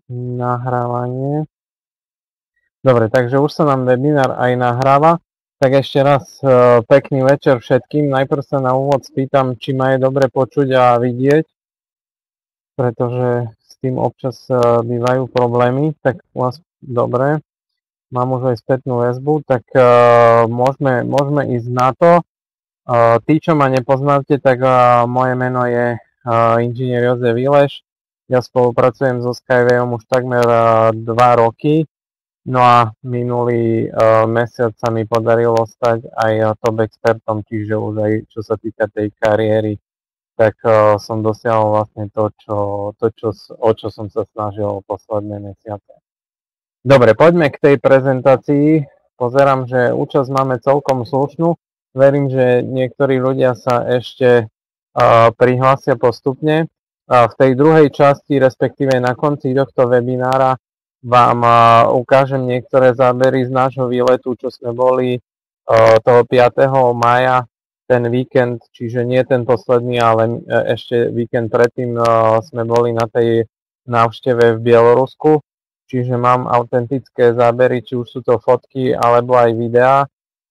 nahrávanie. Dobre, takže už sa nám webinár aj nahráva. Tak ešte raz pekný večer všetkým. Najprv sa na úvod spýtam, či ma je dobre počuť a vidieť, pretože s tým občas bývajú problémy. Tak vás dobre. Mám už aj spätnú väzbu, tak môžeme ísť na to. Tí, čo ma nepoznáte, tak moje meno je inžinier Jozef Ileš. Ja spolupracujem so Skywayom už takmer 2 roky. No a minulý mesiac sa mi podarilo stať aj top expertom, čiže už aj čo sa týka tej kariéry, tak som dosiahol vlastne o čo som sa snažil posledné mesiace. Dobre, poďme k tej prezentácii. Pozerám, že účasť máme celkom slušnú. Verím, že niektorí ľudia sa ešte prihlásia postupne. V tej druhej časti, respektíve na konci tohto webinára, vám ukážem niektoré zábery z nášho výletu, čo sme boli toho 5. mája, ten víkend, čiže nie ten posledný, ale ešte víkend predtým sme boli na tej návšteve v Bielorusku, čiže mám autentické zábery, či už sú to fotky alebo aj videá.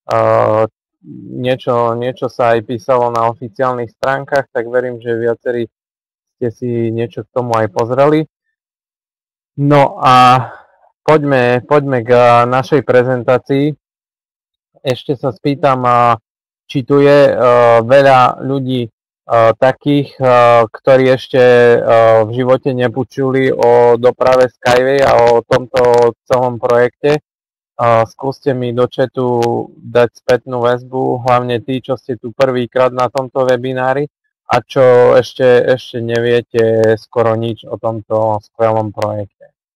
Niečo sa aj písalo na oficiálnych stránkach, tak verím, že viacerí ste si niečo k tomu aj pozreli. No a poďme k našej prezentácii. Ešte sa spýtam, či tu je veľa ľudí takých, ktorí ešte v živote nepočuli o doprave Skyway a o tomto celom projekte. Skúste mi do chatu dať spätnú väzbu, hlavne tí, čo ste tu prvýkrát na tomto webinári a čo ešte neviete skoro nič o tomto skvelom projekte.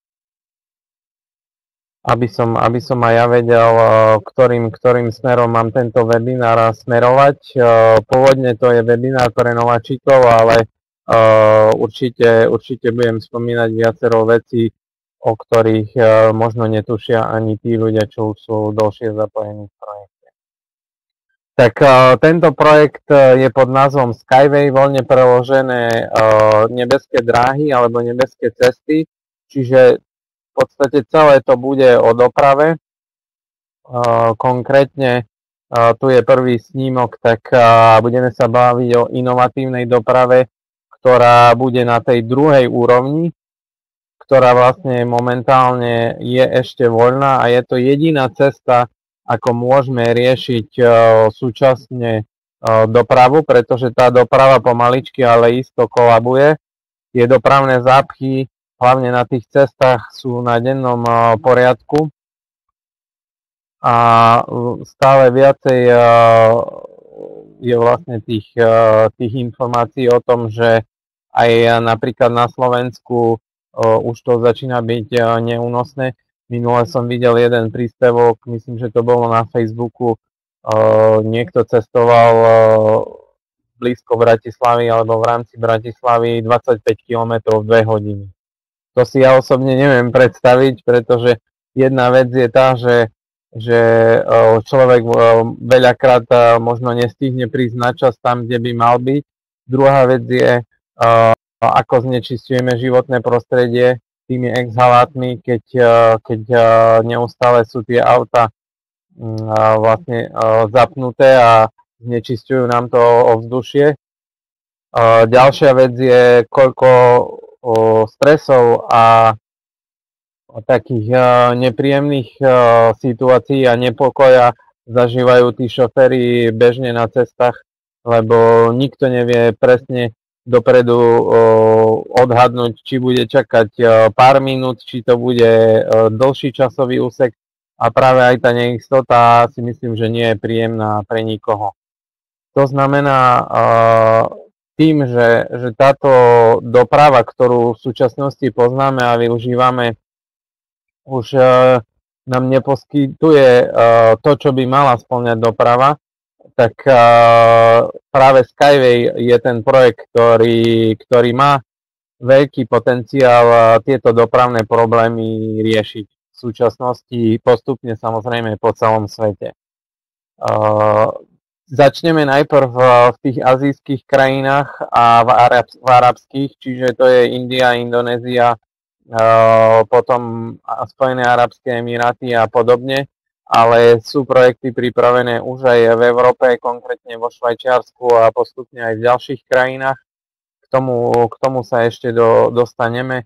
Aby som aj ja vedel, ktorým smerom mám tento webinár smerovať. Pôvodne to je webinár pre nováčikov, ale určite budem spomínať viacero vecí, o ktorých možno netušia ani tí ľudia, čo už sú dlhšie zapojení v projekte. Tak tento projekt je pod názvom Skyway, voľne preložené nebeské dráhy alebo nebeské cesty, čiže v podstate celé to bude o doprave. Konkrétne tu je prvý snímok, tak budeme sa baviť o inovatívnej doprave, ktorá bude na tej druhej úrovni, ktorá vlastne momentálne je ešte voľná a je to jediná cesta, ako môžeme riešiť súčasne dopravu, pretože tá doprava pomaličky, ale isto kolabuje. Tie dopravné zápchy hlavne na tých cestách sú na dennom poriadku a stále viacej je vlastne tých informácií o tom, že aj napríklad na Slovensku už to začína byť neúnosné. Minule som videl jeden príspevok, myslím, že to bolo na Facebooku, niekto cestoval blízko Bratislavy alebo v rámci Bratislavy 25 km v 2 hodiny. To si ja osobne neviem predstaviť, pretože jedna vec je tá, že človek veľakrát možno nestihne prísť na čas tam, kde by mal byť. Druhá vec je, ako znečisťujeme životné prostredie tými exhalátmi, keď neustále sú tie auta vlastne zapnuté a znečisťujú nám to ovzdušie. Ďalšia vec je, koľko stresov a takých nepríjemných situácií a nepokoja zažívajú tí šoféri bežne na cestách, lebo nikto nevie presne dopredu odhadnúť, či bude čakať pár minút, či to bude dlhší časový úsek a práve aj tá neistota si myslím, že nie je príjemná pre nikoho. To znamená, tým, že táto doprava, ktorú v súčasnosti poznáme a využívame, už nám neposkytuje to, čo by mala spĺňať doprava, tak práve Skyway je ten projekt, ktorý má veľký potenciál tieto dopravné problémy riešiť v súčasnosti postupne samozrejme po celom svete. Začneme najprv v tých azijských krajinách a v arabských, čiže to je India, Indonézia, potom Spojené arabské emiráty a podobne, ale sú projekty pripravené už aj v Európe, konkrétne vo Švajčiarsku a postupne aj v ďalších krajinách. K tomu sa ešte dostaneme.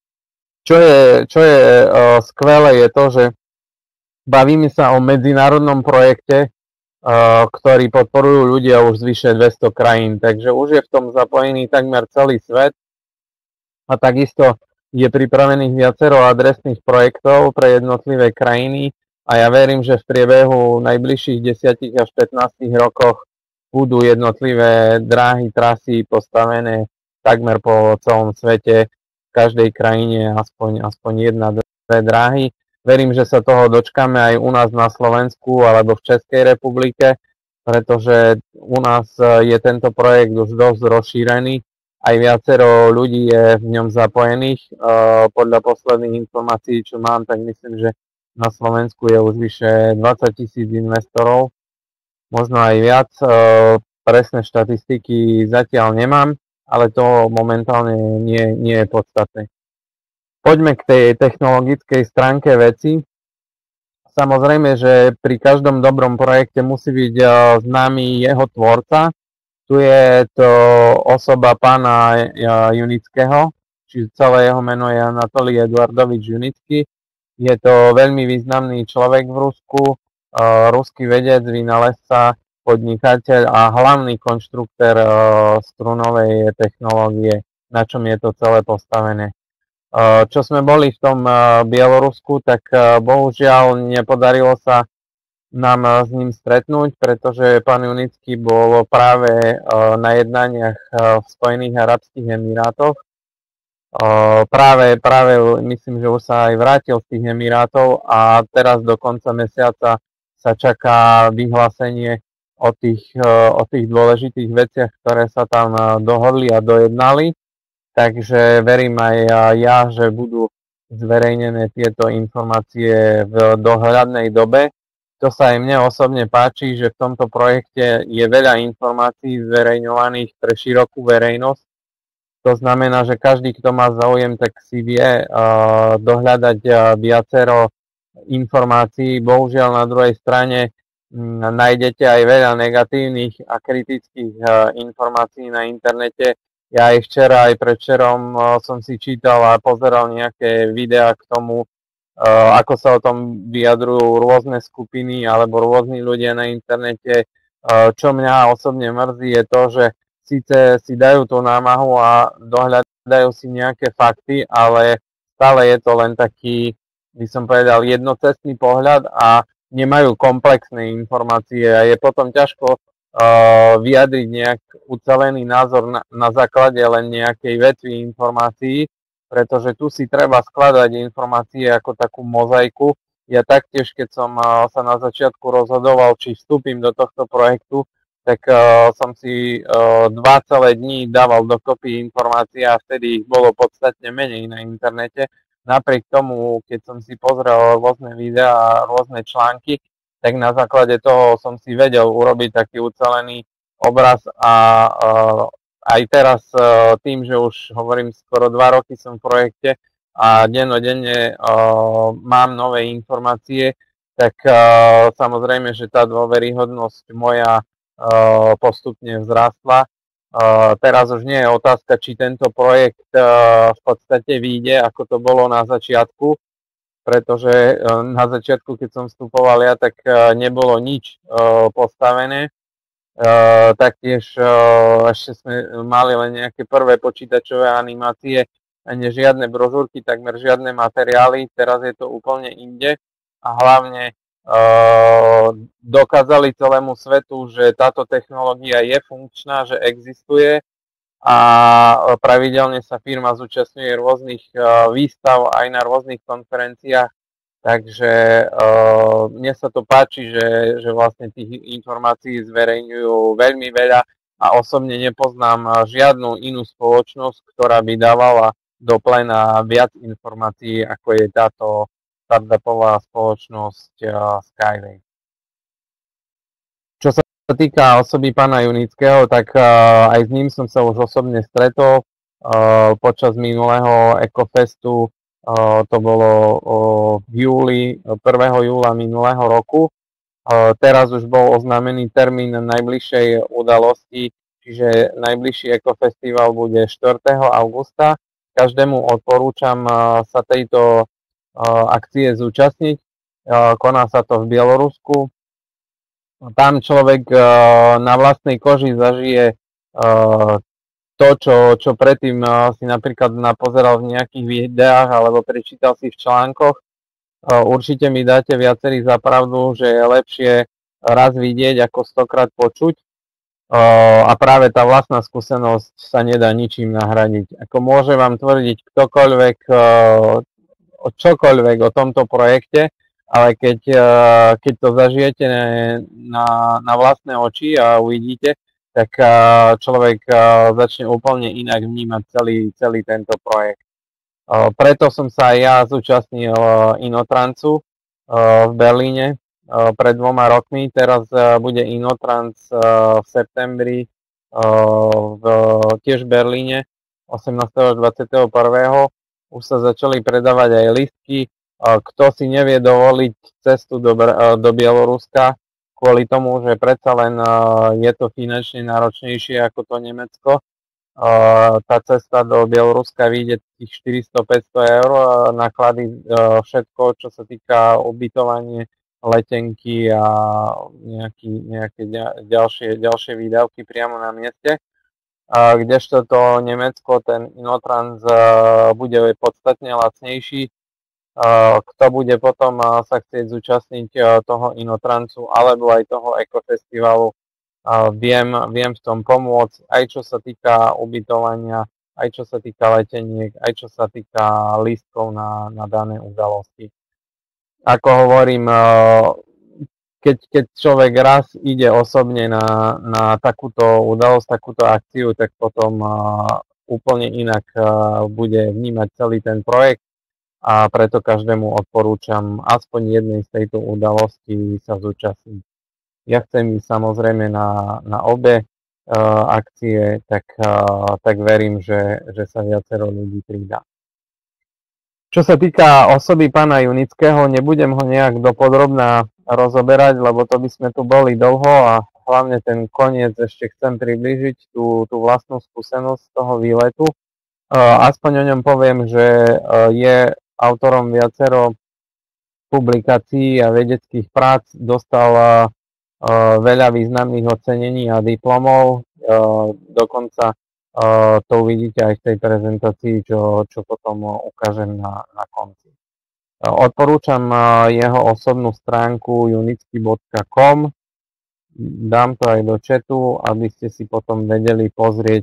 Čo je skvelé, je to, že bavíme sa o medzinárodnom projekte, ktorý podporujú ľudia už z vyše 200 krajín, takže už je v tom zapojený takmer celý svet a takisto je pripravených viacero adresných projektov pre jednotlivé krajiny a ja verím, že v priebehu najbližších 10 až 15 rokoch budú jednotlivé dráhy, trasy postavené takmer po celom svete, v každej krajine aspoň jedna, dve dráhy. Verím, že sa toho dočkáme aj u nás na Slovensku alebo v Českej republike, pretože u nás je tento projekt už dosť rozšírený. Aj viacero ľudí je v ňom zapojených. Podľa posledných informácií, čo mám, tak myslím, že na Slovensku je už vyše 20 000 investorov, možno aj viac. Presné štatistiky zatiaľ nemám, ale to momentálne nie je podstatné. Poďme k tej technologickej stránke veci. Samozrejme, že pri každom dobrom projekte musí byť známy jeho tvorca. Tu je to osoba pána Junického, čiže celé jeho meno je Anatolij Eduardovič Junický. Je to veľmi významný človek v Rusku, ruský vedec, vynálezca, podnikateľ a hlavný konštruktér strunovej technológie, na čom je to celé postavené. Čo sme boli v tom Bielorusku, tak bohužiaľ nepodarilo sa nám s ním stretnúť, pretože pán Junický bol práve na jednaniach v Spojených arabských emirátoch. Práve myslím, že už sa aj vrátil z tých emirátov a teraz do konca mesiaca sa čaká vyhlásenie o tých dôležitých veciach, ktoré sa tam dohodli a dojednali. Takže verím aj ja, že budú zverejnené tieto informácie v dohľadnej dobe. To sa aj mne osobne páči, že v tomto projekte je veľa informácií zverejňovaných pre širokú verejnosť. To znamená, že každý, kto má záujem, tak si vie dohľadať viacero informácií. Bohužiaľ na druhej strane nájdete aj veľa negatívnych a kritických informácií na internete. Ja aj včera, aj predvčerom som si čítal a pozeral nejaké videá k tomu, ako sa o tom vyjadrujú rôzne skupiny alebo rôzni ľudia na internete. Čo mňa osobne mrzí je to, že síce si dajú tú námahu a dohľadajú si nejaké fakty, ale stále je to len taký, by som povedal, jednocestný pohľad a nemajú komplexné informácie a je potom ťažko vyjadriť nejak ucelený názor na základe len nejakej vetvy informácií, pretože tu si treba skladať informácie ako takú mozaiku. Ja taktiež, keď som sa na začiatku rozhodoval, či vstúpim do tohto projektu, tak som si 2 celé dní dával dokopy informácie a vtedy ich bolo podstatne menej na internete. Napriek tomu, keď som si pozrel rôzne videá a rôzne články, tak na základe toho som si vedel urobiť taký ucelený obraz a aj teraz tým, že už hovorím skoro 2 roky som v projekte a dennodenne mám nové informácie, tak samozrejme, že tá dôveryhodnosť moja postupne vzrástla. Teraz už nie je otázka, či tento projekt v podstate vyjde, ako to bolo na začiatku, pretože na začiatku, keď som vstupoval ja, tak nebolo nič postavené. Taktiež ešte sme mali len nejaké prvé počítačové animácie, ani žiadne brožúrky, takmer žiadne materiály. Teraz je to úplne inde a hlavne dokázali celému svetu, že táto technológia je funkčná, že existuje a pravidelne sa firma zúčastňuje rôznych výstav aj na rôznych konferenciách, takže mne sa to páči, že vlastne tých informácií zverejňujú veľmi veľa a osobne nepoznám žiadnu inú spoločnosť, ktorá by dávala do plena viac informácií, ako je táto startupová spoločnosť Skyway. Čo sa týka osoby pána Junického, tak aj s ním som sa už osobne stretol počas minulého Ecofestu To bolo v júli, 1. júla minulého roku. Teraz už bol oznámený termín najbližšej udalosti, čiže najbližší ekofestival bude 4. augusta. Každému odporúčam sa tejto akcie zúčastniť. Koná sa to v Bielorusku. Tam človek na vlastnej koži zažije to, čo predtým si napríklad napozeral v nejakých videách alebo prečítal si v článkoch. Určite mi dáte viacerí za pravdu, že je lepšie raz vidieť ako 100-krát počuť. A práve tá vlastná skúsenosť sa nedá ničím nahradiť. Ako môže vám tvrdiť ktokoľvek čokoľvek o tomto projekte, ale keď to zažijete na vlastné oči a uvidíte, tak človek začne úplne inak vnímať celý tento projekt. Preto som sa aj ja zúčastnil Inotransu v Berlíne pred 2 rokmi. Teraz bude Inotrans v septembri tiež v Berlíne 18. až 21. Už sa začali predávať aj lístky. Kto si nevie dovoliť cestu do Bieloruska kvôli tomu, že predsa len je to finančne náročnejšie ako to Nemecko. Tá cesta do Bieloruska vyjde tých 400-500 eur, náklady všetko, čo sa týka ubytovanie, letenky a nejaké ďalšie výdavky priamo na mieste. Kdežto to Nemecko, ten Inotrans bude podstatne lacnejší. Kto bude potom sa chcieť zúčastniť toho Inotransu alebo aj toho ekofestivalu, viem v tom pomôcť, aj čo sa týka ubytovania, aj čo sa týka leteniek, aj čo sa týka lístkov na dané udalosti. Ako hovorím, keď človek raz ide osobne na takúto udalosť, takúto akciu, tak potom úplne inak bude vnímať celý ten projekt. A preto každému odporúčam aspoň jednej z tejto udalosti sa zúčastniť. Ja chcem ísť samozrejme na obe akcie, tak verím, že sa viacero ľudí pridá. Čo sa týka osoby pána Junického, nebudem ho nejak dopodrobná rozoberať, lebo to by sme tu boli dlho a hlavne ten koniec ešte chcem priblížiť, tú vlastnú skúsenosť z toho výletu. Aspoň o ňom poviem, že je autorom viacero publikácií a vedeckých prác, dostal veľa významných ocenení a diplomov, dokonca to uvidíte aj v tej prezentácii, čo potom ukážem na konci. Odporúčam jeho osobnú stránku junický.com, dám to aj do chatu, aby ste si potom vedeli pozrieť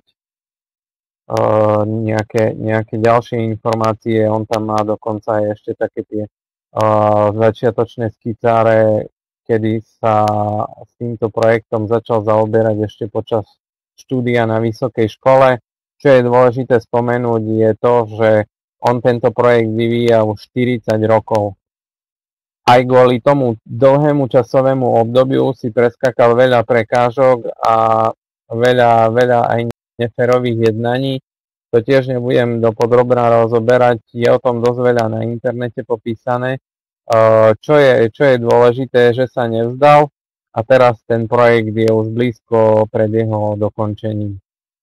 nejaké ďalšie informácie. On tam má dokonca aj ešte také tie začiatočné skicáre, kedy sa s týmto projektom začal zaoberať ešte počas štúdia na vysokej škole. Čo je dôležité spomenúť je to, že on tento projekt vyvíja už 40 rokov. Aj kvôli tomu dlhému časovému obdobiu si preskakal veľa prekážok a veľa aj neférových jednaní. To tiež nebudem dopodrobná rozoberať, je o tom dosť veľa na internete popísané. Čo je dôležité, že sa nevzdal a teraz ten projekt je už blízko pred jeho dokončením.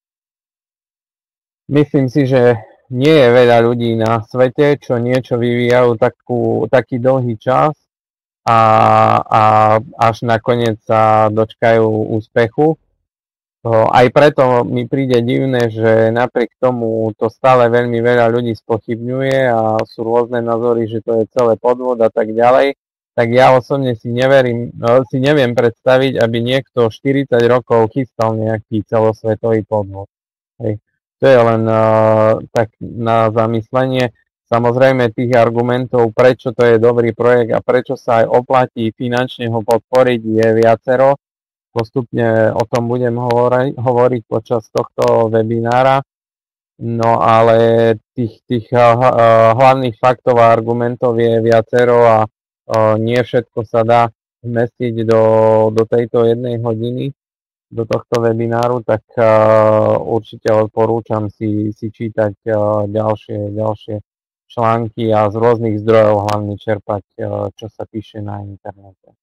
Myslím si, že nie je veľa ľudí na svete, čo niečo vyvíjajú taký dlhý čas a až nakoniec sa dočkajú úspechu. Aj preto mi príde divné, že napriek tomu to stále veľmi veľa ľudí spochybňuje a sú rôzne názory, že to je celé podvod a tak ďalej. Tak ja osobne si neviem predstaviť, aby niekto 40 rokov chystal nejaký celosvetový podvod. Hej. To je len tak na zamyslenie. Samozrejme tých argumentov, prečo to je dobrý projekt a prečo sa aj oplatí finančne ho podporiť, je viacero. Postupne o tom budem hovoriť počas tohto webinára. No ale tých hlavných faktov a argumentov je viacero a nie všetko sa dá zmestiť do tejto 1 hodiny, do tohto webináru, tak určite odporúčam si čítať ďalšie články a z rôznych zdrojov hlavne čerpať, čo sa píše na internete.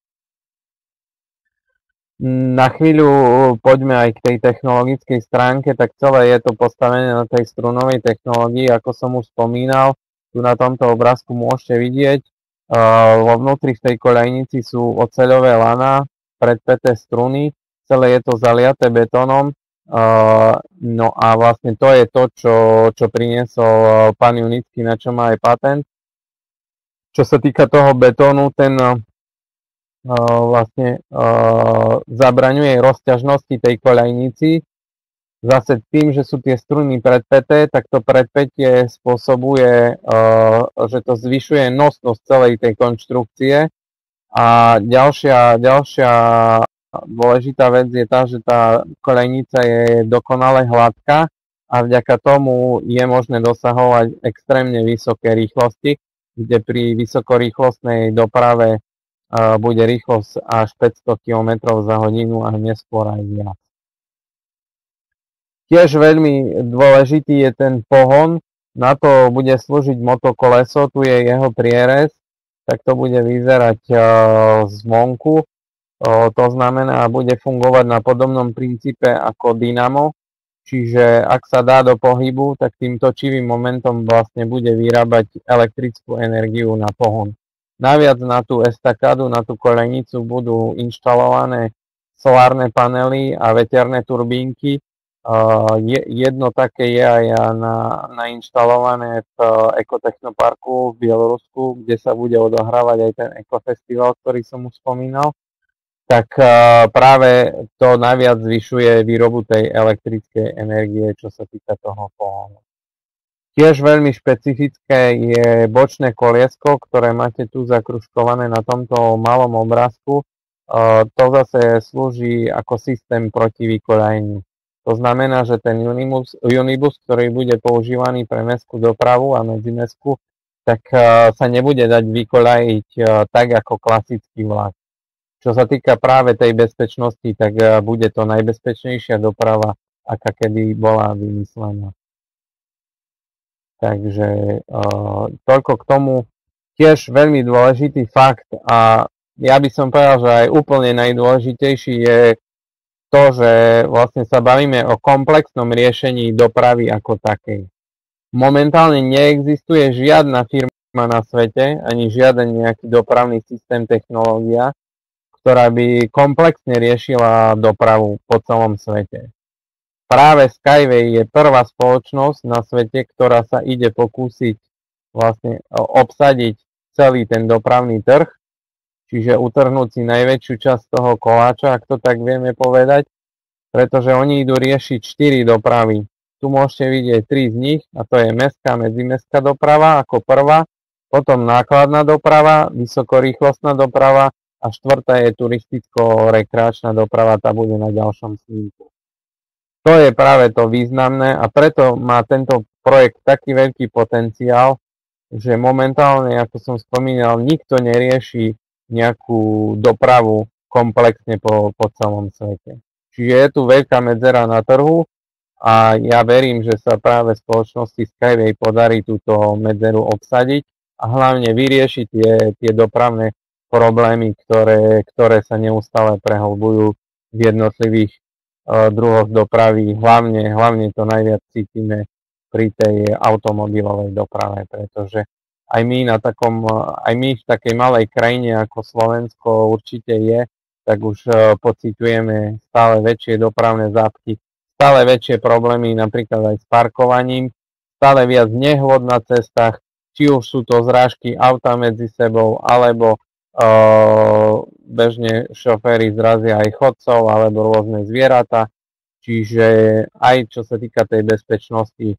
Na chvíľu poďme aj k tej technologickej stránke, tak celé je to postavené na tej strunovej technológii, ako som už spomínal. Tu na tomto obrázku môžete vidieť, vo vnútri v tej koľajnici sú oceľové lana, predpäté struny, celé je to zaliaté betónom. No a vlastne to je to, čo priniesol pán Junický, na čo má aj patent. Čo sa týka toho betónu, ten vlastne zabraňuje rozťažnosti tej koľajnici. Zase tým, že sú tie struny predpäté, tak to predpätie spôsobuje, že to zvyšuje nosnosť celej tej konštrukcie. A ďalšia dôležitá vec je tá, že tá koľajnica je dokonale hladká a vďaka tomu je možné dosahovať extrémne vysoké rýchlosti, kde pri vysokorýchlostnej doprave bude rýchlosť až 500 km za hodinu a neskôr aj viac. Tiež veľmi dôležitý je ten pohon, na to bude slúžiť motokoleso, tu je jeho prierez, tak to bude vyzerať zvonku, to znamená, bude fungovať na podobnom princípe ako dynamo, čiže ak sa dá do pohybu, tak tým točivým momentom vlastne bude vyrábať elektrickú energiu na pohon. Naviac na tú estakádu, na tú koľajnicu budú inštalované solárne panely a veterné turbínky. Jedno také je aj nainštalované v Ekotechnoparku v Bielorusku, kde sa bude odohrávať aj ten ekofestival, ktorý som už spomínal. Tak práve to naviac zvyšuje výrobu tej elektrickej energie, čo sa týka toho pohonu. Tiež veľmi špecifické je bočné koliesko, ktoré máte tu zakružkované na tomto malom obrázku. To zase slúži ako systém proti vykoľajení. To znamená, že ten unibus, ktorý bude používaný pre mestskú dopravu a medzimestskú, tak sa nebude dať vykoľajiť tak ako klasický vlak. Čo sa týka práve tej bezpečnosti, tak bude to najbezpečnejšia doprava, aká kedy bola vymyslená. Takže toľko k tomu. Tiež veľmi dôležitý fakt a ja by som povedal, že aj úplne najdôležitejší je to, že vlastne sa bavíme o komplexnom riešení dopravy ako takej. Momentálne neexistuje žiadna firma na svete, ani žiaden nejaký dopravný systém, technológia, ktorá by komplexne riešila dopravu po celom svete. Práve Skyway je prvá spoločnosť na svete, ktorá sa ide pokúsiť vlastne obsadiť celý ten dopravný trh, čiže utrhnúť si najväčšiu časť toho koláča, ak to tak vieme povedať, pretože oni idú riešiť 4 dopravy. Tu môžete vidieť 3 z nich, a to je mestská, medzimestská doprava ako prvá, potom nákladná doprava, vysokorýchlostná doprava a štvrtá je turisticko-rekreačná doprava, tá bude na ďalšom snímku. To je práve to významné a preto má tento projekt taký veľký potenciál, že momentálne, ako som spomínal, nikto nerieši nejakú dopravu komplexne po celom svete. Čiže je tu veľká medzera na trhu a ja verím, že sa práve spoločnosti Skyway podarí túto medzeru obsadiť a hlavne vyriešiť tie dopravné problémy, ktoré sa neustále prehlbujú v jednotlivých druhoch dopravy. Hlavne to najviac cítime pri tej automobilovej doprave, pretože aj my v takej malej krajine ako Slovensko určite je, tak už pociťujeme stále väčšie dopravné zápchy, stále väčšie problémy napríklad aj s parkovaním, stále viac nehôd na cestách, či už sú to zrážky auta medzi sebou, alebo bežne šoféry zrazia aj chodcov alebo rôzne zvieratá. Čiže aj čo sa týka tej bezpečnosti,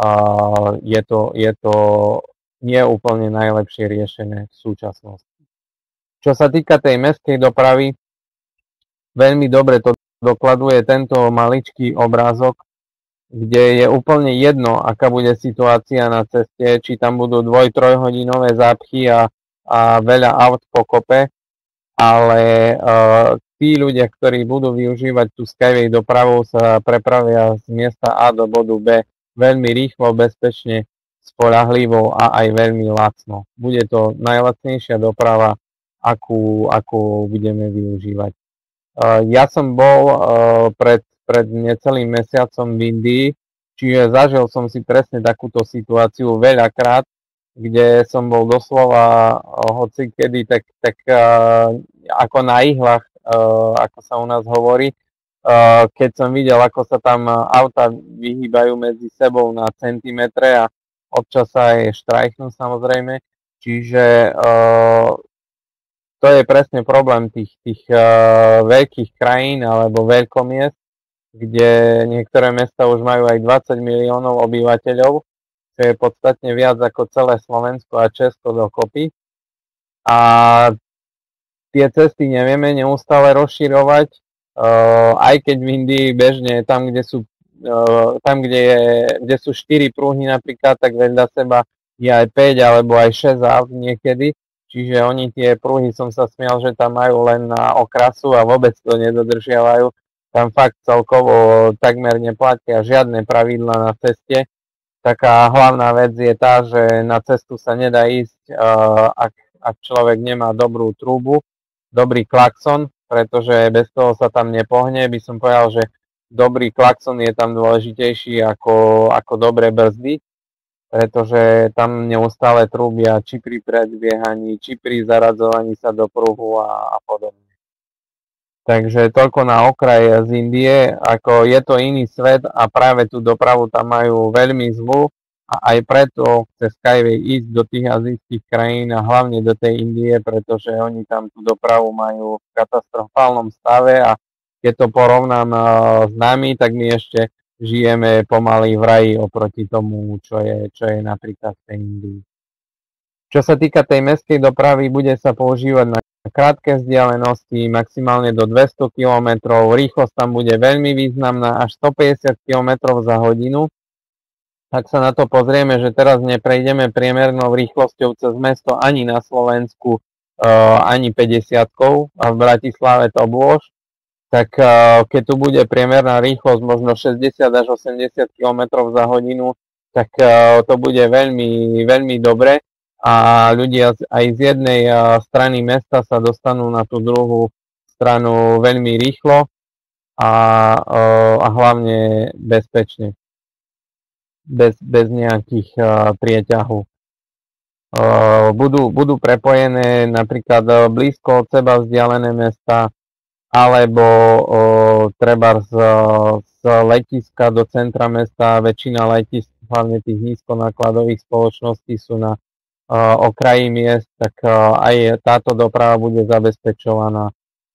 je to nie úplne najlepšie riešené v súčasnosti. Čo sa týka tej mestskej dopravy, veľmi dobre to dokladuje tento maličký obrázok, kde je úplne jedno, aká bude situácia na ceste, či tam budú 2-3 hodinové zápchy a veľa aut po kope, ale tí ľudia, ktorí budú využívať tú Skyway dopravu, sa prepravia z miesta A do bodu B veľmi rýchlo, bezpečne, spoľahlivo a aj veľmi lacno. Bude to najlacnejšia doprava, akú budeme využívať. Ja som bol pred necelým mesiacom v Indii, čiže zažil som si presne takúto situáciu veľakrát, kde som bol doslova hoci kedy, tak ako na ihlách, ako sa u nás hovorí, keď som videl, ako sa tam auta vyhýbajú medzi sebou na centimetre a občas sa aj štrajchnú samozrejme. Čiže to je presne problém tých veľkých krajín alebo veľkomiest, kde niektoré mesta už majú aj 20 miliónov obyvateľov, čo je podstatne viac ako celé Slovensko a Česko dokopy. A tie cesty nevieme neustále rozširovať, aj keď v Indii bežne tam, kde sú 4 pruhy napríklad, tak vedľa seba je aj 5 alebo aj 6 aut niekedy. Čiže oni tie pruhy, som sa smial, že tam majú len na okrasu a vôbec to nedodržiavajú. Tam fakt celkovo takmer neplatia žiadne pravidlá na ceste. Taká hlavná vec je tá, že na cestu sa nedá ísť, ak človek nemá dobrú trúbu, dobrý klakson, pretože bez toho sa tam nepohne. By som povedal, že dobrý klakson je tam dôležitejší ako dobré brzdy, pretože tam neustále trúbia či pri predbiehaní, či pri zaradzovaní sa do pruhu a podobne. Takže toľko na okraj z Indie, ako je to iný svet a práve tú dopravu tam majú veľmi zlú a aj preto chce Skyway ísť do tých azijských krajín a hlavne do tej Indie, pretože oni tam tú dopravu majú v katastrofálnom stave a keď to porovnám s nami, tak my ešte žijeme pomaly v raji oproti tomu, čo je napríklad v tej Indii. Čo sa týka tej mestskej dopravy, bude sa používať na krátke vzdialenosti, maximálne do 200 km, rýchlosť tam bude veľmi významná, až 150 km za hodinu. Ak sa na to pozrieme, že teraz neprejdeme priemernou rýchlosťou cez mesto ani na Slovensku, ani 50-kou a v Bratislave to bôž, tak keď tu bude priemerná rýchlosť možno 60 až 80 km za hodinu, tak to bude veľmi, veľmi dobre a ľudia aj z jednej strany mesta sa dostanú na tú druhú stranu veľmi rýchlo a hlavne bezpečne, bez nejakých prieťahov. Budú prepojené napríklad blízko od seba vzdialené mesta, alebo treba z letiska do centra mesta. Väčšina letisk, hlavne tých nízkonákladových spoločností sú na okraji miest, tak aj táto doprava bude zabezpečovaná,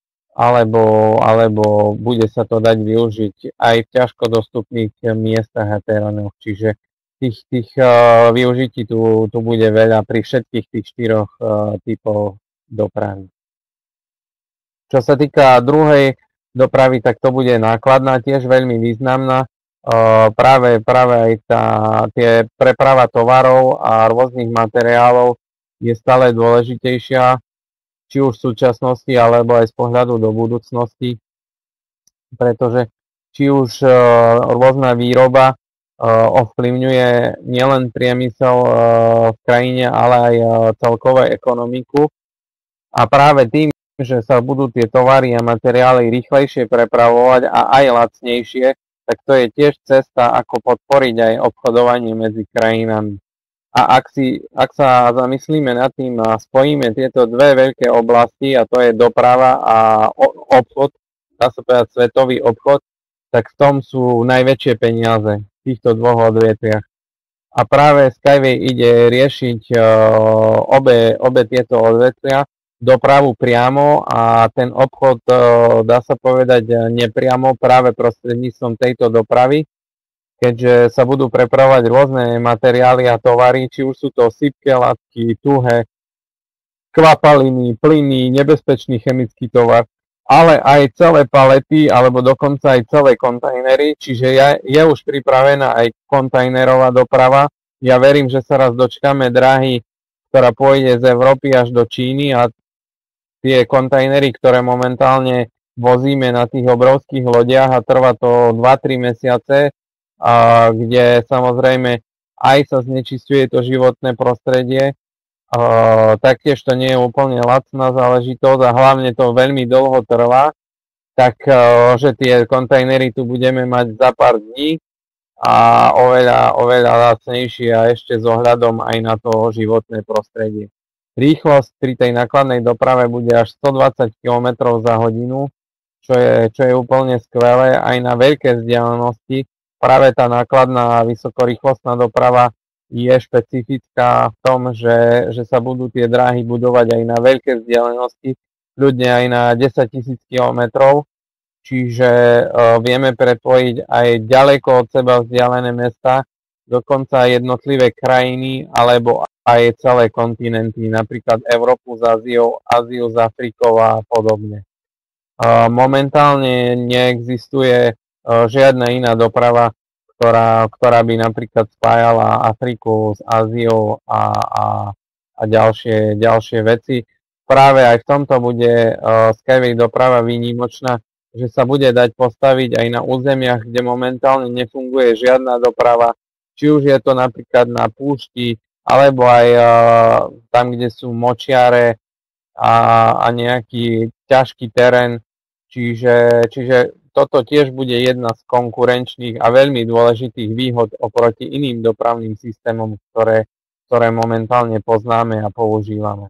alebo bude sa to dať využiť aj v ťažko dostupných miestach a terénoch. Čiže tých využití tu bude veľa pri všetkých tých 4 typoch dopravy. Čo sa týka druhej dopravy, tak to bude nákladná, tiež veľmi významná. Práve aj tie preprava tovarov a rôznych materiálov je stále dôležitejšia, či už v súčasnosti, alebo aj z pohľadu do budúcnosti, pretože či už rôzna výroba ovplyvňuje nielen priemysel v krajine, ale aj celkovú ekonomiku. A práve tým, že sa budú tie tovary a materiály rýchlejšie prepravovať a aj lacnejšie, tak to je tiež cesta, ako podporiť aj obchodovanie medzi krajinami. A ak sa zamyslíme nad tým a spojíme tieto dve veľké oblasti, a to je doprava a obchod, dá sa povedať svetový obchod, tak v tom sú najväčšie peniaze v týchto dvoch odvetviach. A práve Skyway ide riešiť obe tieto odvetvia, dopravu priamo a ten obchod, dá sa povedať, nepriamo práve prostredníctvom tejto dopravy, keďže sa budú prepravovať rôzne materiály a tovary, či už sú to sypké látky, tuhé, kvapaliny, plyny, nebezpečný chemický tovar, ale aj celé palety alebo dokonca aj celé kontajnery, čiže je už pripravená aj kontajnerová doprava. Ja verím, že sa raz dočkáme dráhy, ktorá pôjde z Európy až do Číny a tie kontajnery, ktoré momentálne vozíme na tých obrovských lodiach a trvá to 2-3 mesiace, kde samozrejme aj sa znečisťuje to životné prostredie. Taktiež to nie je úplne lacná záležitosť a hlavne to veľmi dlho trvá, tak že tie kontajnery tu budeme mať za pár dní a oveľa lacnejšie a ešte s ohľadom aj na to životné prostredie. Rýchlosť pri tej nákladnej doprave bude až 120 km za hodinu, čo je úplne skvelé aj na veľké vzdialenosti. Práve tá nákladná vysokorýchlostná doprava je špecifická v tom, že sa budú tie dráhy budovať aj na veľké vzdialenosti, ľudne aj na 10 000 kilometrov, čiže vieme prepojiť aj ďaleko od seba vzdialené mesta, dokonca jednotlivé krajiny alebo aj celé kontinenty, napríklad Európu s Áziou, Áziu s Afrikou a podobne. Momentálne neexistuje žiadna iná doprava, ktorá by napríklad spájala Afriku s Áziou a ďalšie veci. Práve aj v tomto bude Skyway doprava výnimočná, že sa bude dať postaviť aj na územiach, kde momentálne nefunguje žiadna doprava, či už je to napríklad na púšti, alebo aj tam, kde sú močiare a nejaký ťažký terén. Čiže toto tiež bude jedna z konkurenčných a veľmi dôležitých výhod oproti iným dopravným systémom, ktoré momentálne poznáme a používame.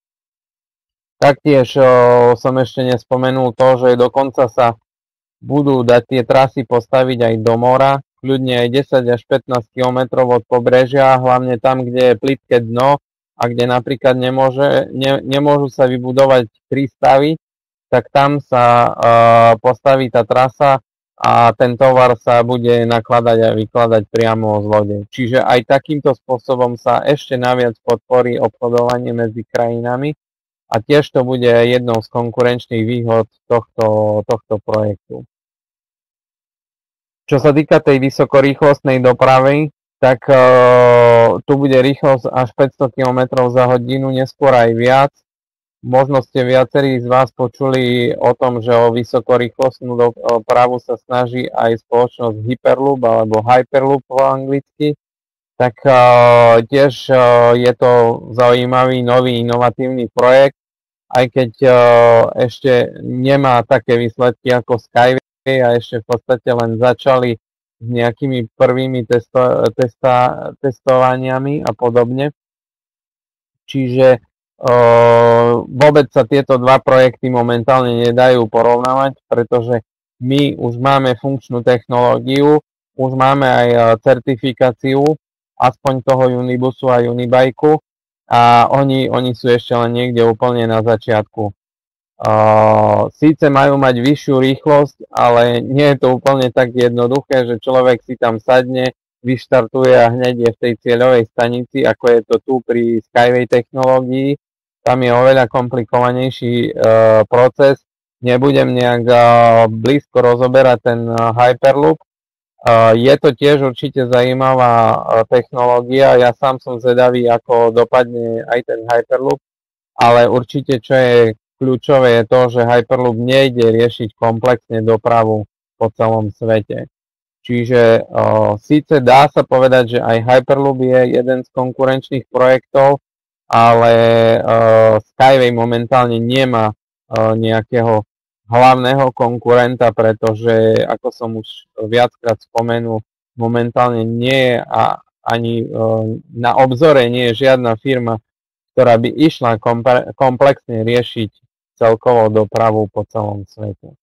Taktiež som ešte nespomenul to, že dokonca sa budú dať tie trasy postaviť aj do mora, kľudne aj 10 až 15 km od pobrežia, hlavne tam, kde je plitké dno a kde napríklad nemôžu sa vybudovať prístavy, tak tam sa postaví tá trasa a ten tovar sa bude nakladať a vykladať priamo z lode. Čiže aj takýmto spôsobom sa ešte naviac podporí obchodovanie medzi krajinami a tiež to bude jednou z konkurenčných výhod tohto projektu. Čo sa týka tej vysokorýchlostnej dopravy, tak tu bude rýchlosť až 500 km za hodinu, neskôr aj viac. Možno ste viacerí z vás počuli o tom, že o vysokorýchlostnú dopravu sa snaží aj spoločnosť Hyperloop alebo Hyperloop po anglicky. Tak tiež je to zaujímavý, nový, inovatívny projekt, aj keď ešte nemá také výsledky ako Skyway a ešte v podstate len začali s nejakými prvými testovaniami a podobne. Čiže vôbec sa tieto dva projekty momentálne nedajú porovnávať, pretože my už máme funkčnú technológiu, už máme aj certifikáciu, aspoň toho Unibusu a Unibajku a oni sú ešte len niekde úplne na začiatku. Síce majú mať vyššiu rýchlosť, ale nie je to úplne tak jednoduché, že človek si tam sadne, vyštartuje a hneď je v tej cieľovej stanici, ako je to tu pri Skyway technológii. Tam je oveľa komplikovanejší proces. Nebudem nejak blízko rozoberať ten Hyperloop. Je to tiež určite zaujímavá technológia. Ja sám som zvedavý, ako dopadne aj ten Hyperloop, ale určite, čo je kľúčové, je to, že Hyperloop nejde riešiť komplexne dopravu po celom svete. Čiže síce dá sa povedať, že aj Hyperloop je jeden z konkurenčných projektov, ale Skyway momentálne nemá nejakého hlavného konkurenta, pretože, ako som už viackrát spomenul, momentálne nie je a ani na obzore nie je žiadna firma, ktorá by išla komplexne riešiť celkovú dopravu po celom svete.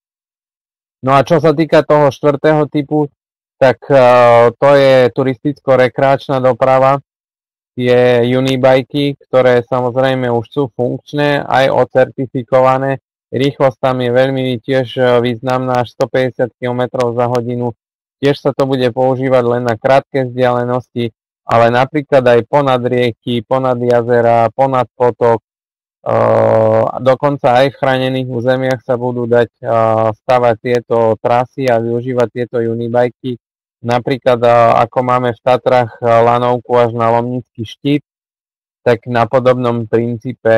No a čo sa týka toho štvrtého typu, tak to je turisticko-rekreačná doprava. Tie Unibajky, ktoré samozrejme už sú funkčné, aj ocertifikované. Rýchlosť tam je veľmi tiež významná, až 150 km za hodinu. Tiež sa to bude používať len na krátke vzdialenosti, ale napríklad aj ponad rieky, ponad jazera, ponad potok. Dokonca aj v chránených územiach sa budú dať stavať tieto trasy a využívať tieto Unibajky. Napríklad ako máme v Tatrách lanovku až na Lomnický štít, tak na podobnom princípe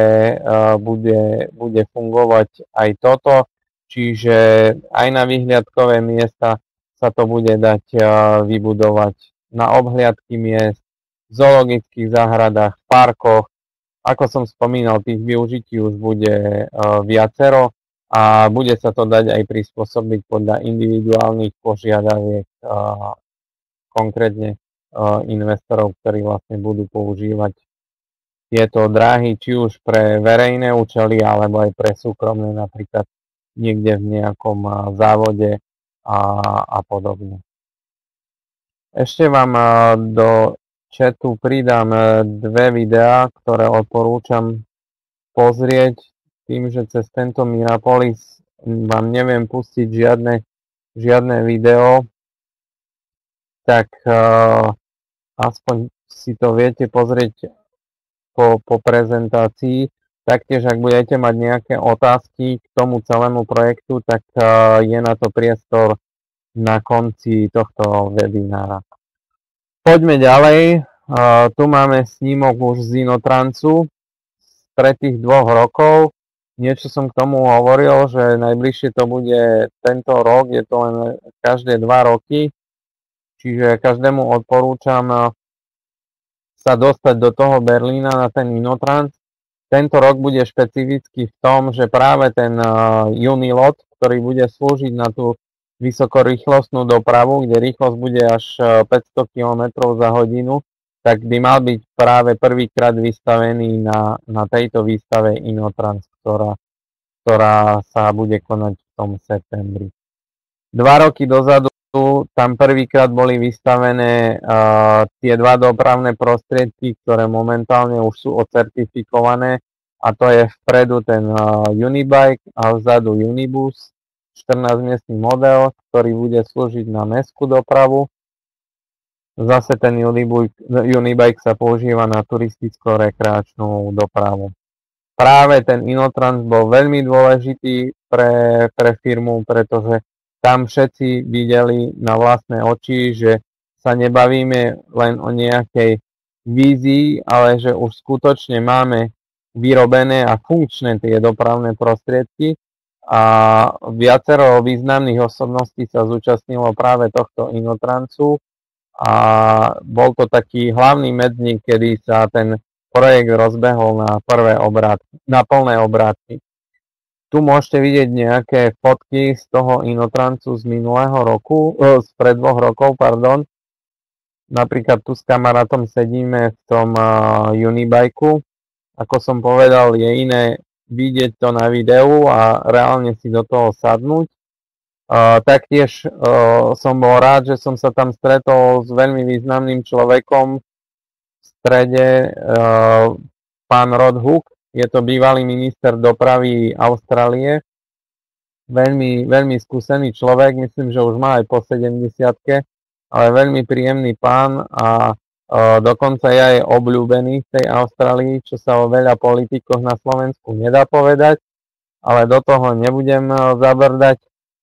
bude fungovať aj toto, čiže aj na vyhliadkové miesta sa to bude dať vybudovať na obhliadky miest, v zoologických záhradách, v parkoch. Ako som spomínal, tých využití už bude viacero a bude sa to dať aj prispôsobiť podľa individuálnych požiadaviek konkrétne investorov, ktorí vlastne budú používať tieto dráhy, či už pre verejné účely, alebo aj pre súkromné, napríklad niekde v nejakom závode a podobne. Ešte vám do chatu pridám dve videá, ktoré odporúčam pozrieť, tým, že cez tento Mirapolis vám neviem pustiť žiadne video, tak aspoň si to viete pozrieť po prezentácii. Taktiež, ak budete mať nejaké otázky k tomu celému projektu, tak je na to priestor na konci tohto webinára. Poďme ďalej. Tu máme snímok už z Inotransu pred tých 2 rokov. Niečo som k tomu hovoril, že najbližšie to bude tento rok, je to len každé 2 roky. Čiže každému odporúčam sa dostať do toho Berlína na ten Inotrans. Tento rok bude špecifický v tom, že práve ten Unilot, ktorý bude slúžiť na tú vysokorýchlostnú dopravu, kde rýchlosť bude až 500 km za hodinu, tak by mal byť práve prvýkrát vystavený na tejto výstave Inotrans, ktorá sa bude konať v tom septembri. 2 roky dozadu tam prvýkrát boli vystavené tie 2 dopravné prostriedky, ktoré momentálne už sú ocertifikované, a to je vpredu ten Unibike a vzadu Unibus, 14-miestny model, ktorý bude slúžiť na mestskú dopravu. Zase ten Unibike sa používa na turisticko-rekreačnú dopravu. Práve ten Inotrans bol veľmi dôležitý pre firmu, pretože tam všetci videli na vlastné oči, že sa nebavíme len o nejakej vízii, ale že už skutočne máme vyrobené a funkčné tie dopravné prostriedky. A viacero významných osobností sa zúčastnilo práve tohto Inotransu a bol to taký hlavný medzník, kedy sa ten projekt rozbehol na plné obrátky. Tu môžete vidieť nejaké fotky z toho Inotransu z minulého roku, pred 2 rokov, pardon. Napríklad tu s kamarátom sedíme v tom Unibajku. Ako som povedal, je iné vidieť to na videu a reálne si do toho sadnúť. Taktiež som bol rád, že som sa tam stretol s veľmi významným človekom v strede, pán Rod Hook. Je to bývalý minister dopravy Austrálie. Veľmi, veľmi skúsený človek, myslím, že už má aj po 70-ke, ale veľmi príjemný pán a dokonca je aj obľúbený v tej Austrálii, čo sa o veľa politikoch na Slovensku nedá povedať, ale do toho nebudem zabrdať.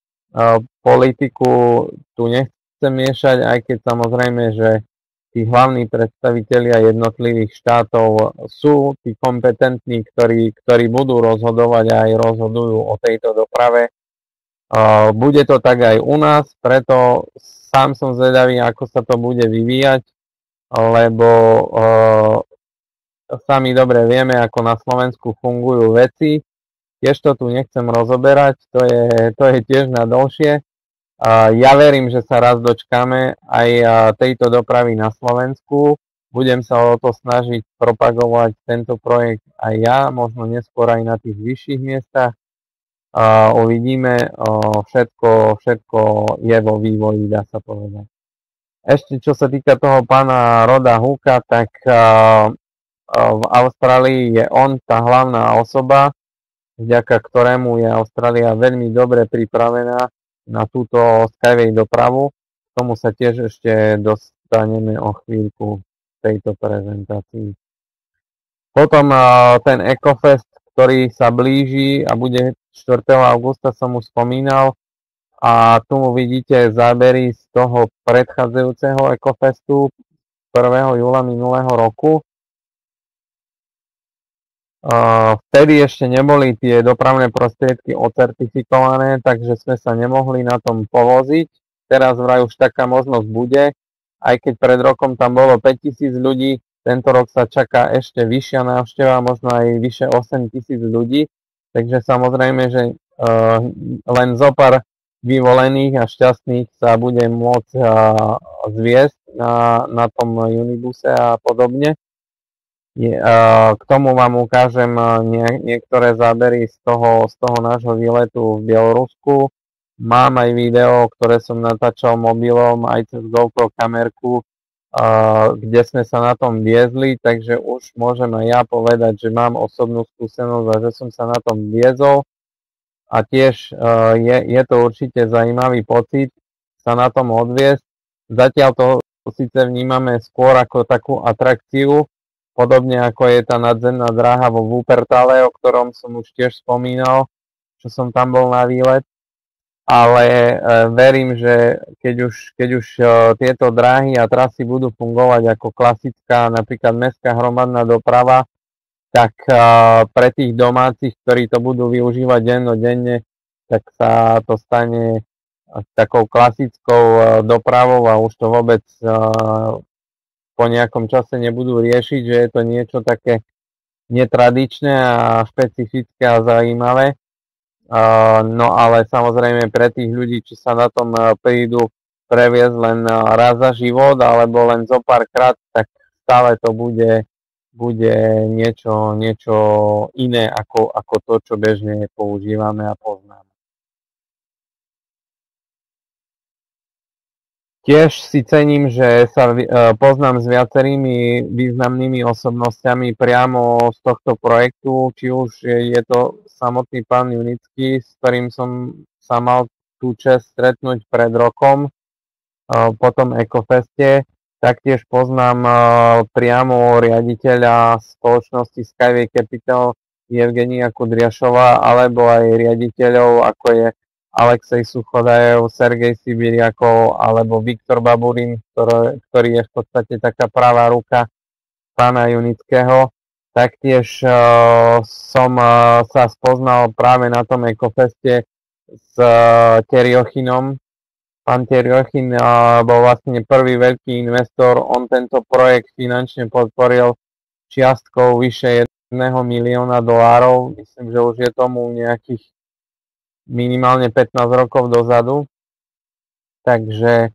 Politiku tu nechcem miešať, aj keď samozrejme, že tí hlavní predstavitelia jednotlivých štátov sú tí kompetentní, ktorí budú rozhodovať a aj rozhodujú o tejto doprave. Bude to tak aj u nás, preto sám som zvedavý, ako sa to bude vyvíjať, lebo sami dobre vieme, ako na Slovensku fungujú veci. Tiež to tu nechcem rozoberať, to je tiež na dlhšie. Ja verím, že sa raz dočkáme aj tejto dopravy na Slovensku. Budem sa o to snažiť propagovať tento projekt aj ja, možno neskôr aj na tých vyšších miestach. Uvidíme, všetko je vo vývoji, dá sa povedať. Ešte čo sa týka toho pána Roda Hooka, tak v Austrálii je on tá hlavná osoba, vďaka ktorému je Austrália veľmi dobre pripravená na túto Skyway dopravu. K tomu sa tiež ešte dostaneme o chvíľku v tejto prezentácii. Potom ten EcoFest, ktorý sa blíži a bude 4. augusta, som už spomínal. A tu vidíte zábery z toho predchádzajúceho EcoFestu 1. júla minulého roku. Vtedy ešte neboli tie dopravné prostriedky ocertifikované, takže sme sa nemohli na tom povoziť. Teraz vraj už taká možnosť bude. aj keď pred rokom tam bolo 5000 ľudí, tento rok sa čaká ešte vyššia návšteva, možno aj vyše 8000 ľudí, takže samozrejme, že len zopár vyvolených a šťastných sa bude môcť zviesť na tom Unibuse a podobne. K tomu vám ukážem niektoré zábery z toho nášho výletu v Bielorusku. Mám aj video, ktoré som natáčal mobilom aj cez GoPro kamerku, kde sme sa na tom viezli, takže už môžem aj ja povedať, že mám osobnú skúsenosť a že som sa na tom viezol. A tiež je to určite zaujímavý pocit sa na tom odviesť. Zatiaľ to síce vnímame skôr ako takú atrakciu, podobne ako je tá nadzemná dráha vo Wuppertale, o ktorom som už tiež spomínal, čo som tam bol na výlet. Ale verím, že keď už tieto dráhy a trasy budú fungovať ako klasická, napríklad mestská hromadná doprava, tak pre tých domácich, ktorí to budú využívať dennodenne, tak sa to stane takou klasickou dopravou a už to vôbec po nejakom čase nebudú riešiť, že je to niečo také netradičné a špecifické a zaujímavé. No ale samozrejme pre tých ľudí, či sa na tom prídu previesť len raz za život alebo len zo pár krát, tak stále to bude niečo iné ako to, čo bežne používame a poznáme. Tiež si cením, že sa poznám s viacerými významnými osobnostiami priamo z tohto projektu, či už je to samotný pán Junický, s ktorým som sa mal tú česť stretnúť pred rokom po tom Ecofeste. Taktiež poznám priamo riaditeľa spoločnosti Skyway Capital Evgenia Kudriašova, alebo aj riaditeľov, ako je Alexej Suchodajev, Sergej Sibiriakov alebo Viktor Baburin, ktorý je v podstate taká pravá ruka pána Junického. Taktiež som sa spoznal práve na tom Ecofeste s Teriochinom. Pán Terjochin bol vlastne prvý veľký investor. On tento projekt finančne podporil čiastkou vyše $1 milióna. Myslím, že už je tomu nejakých minimálne 15 rokov dozadu. Takže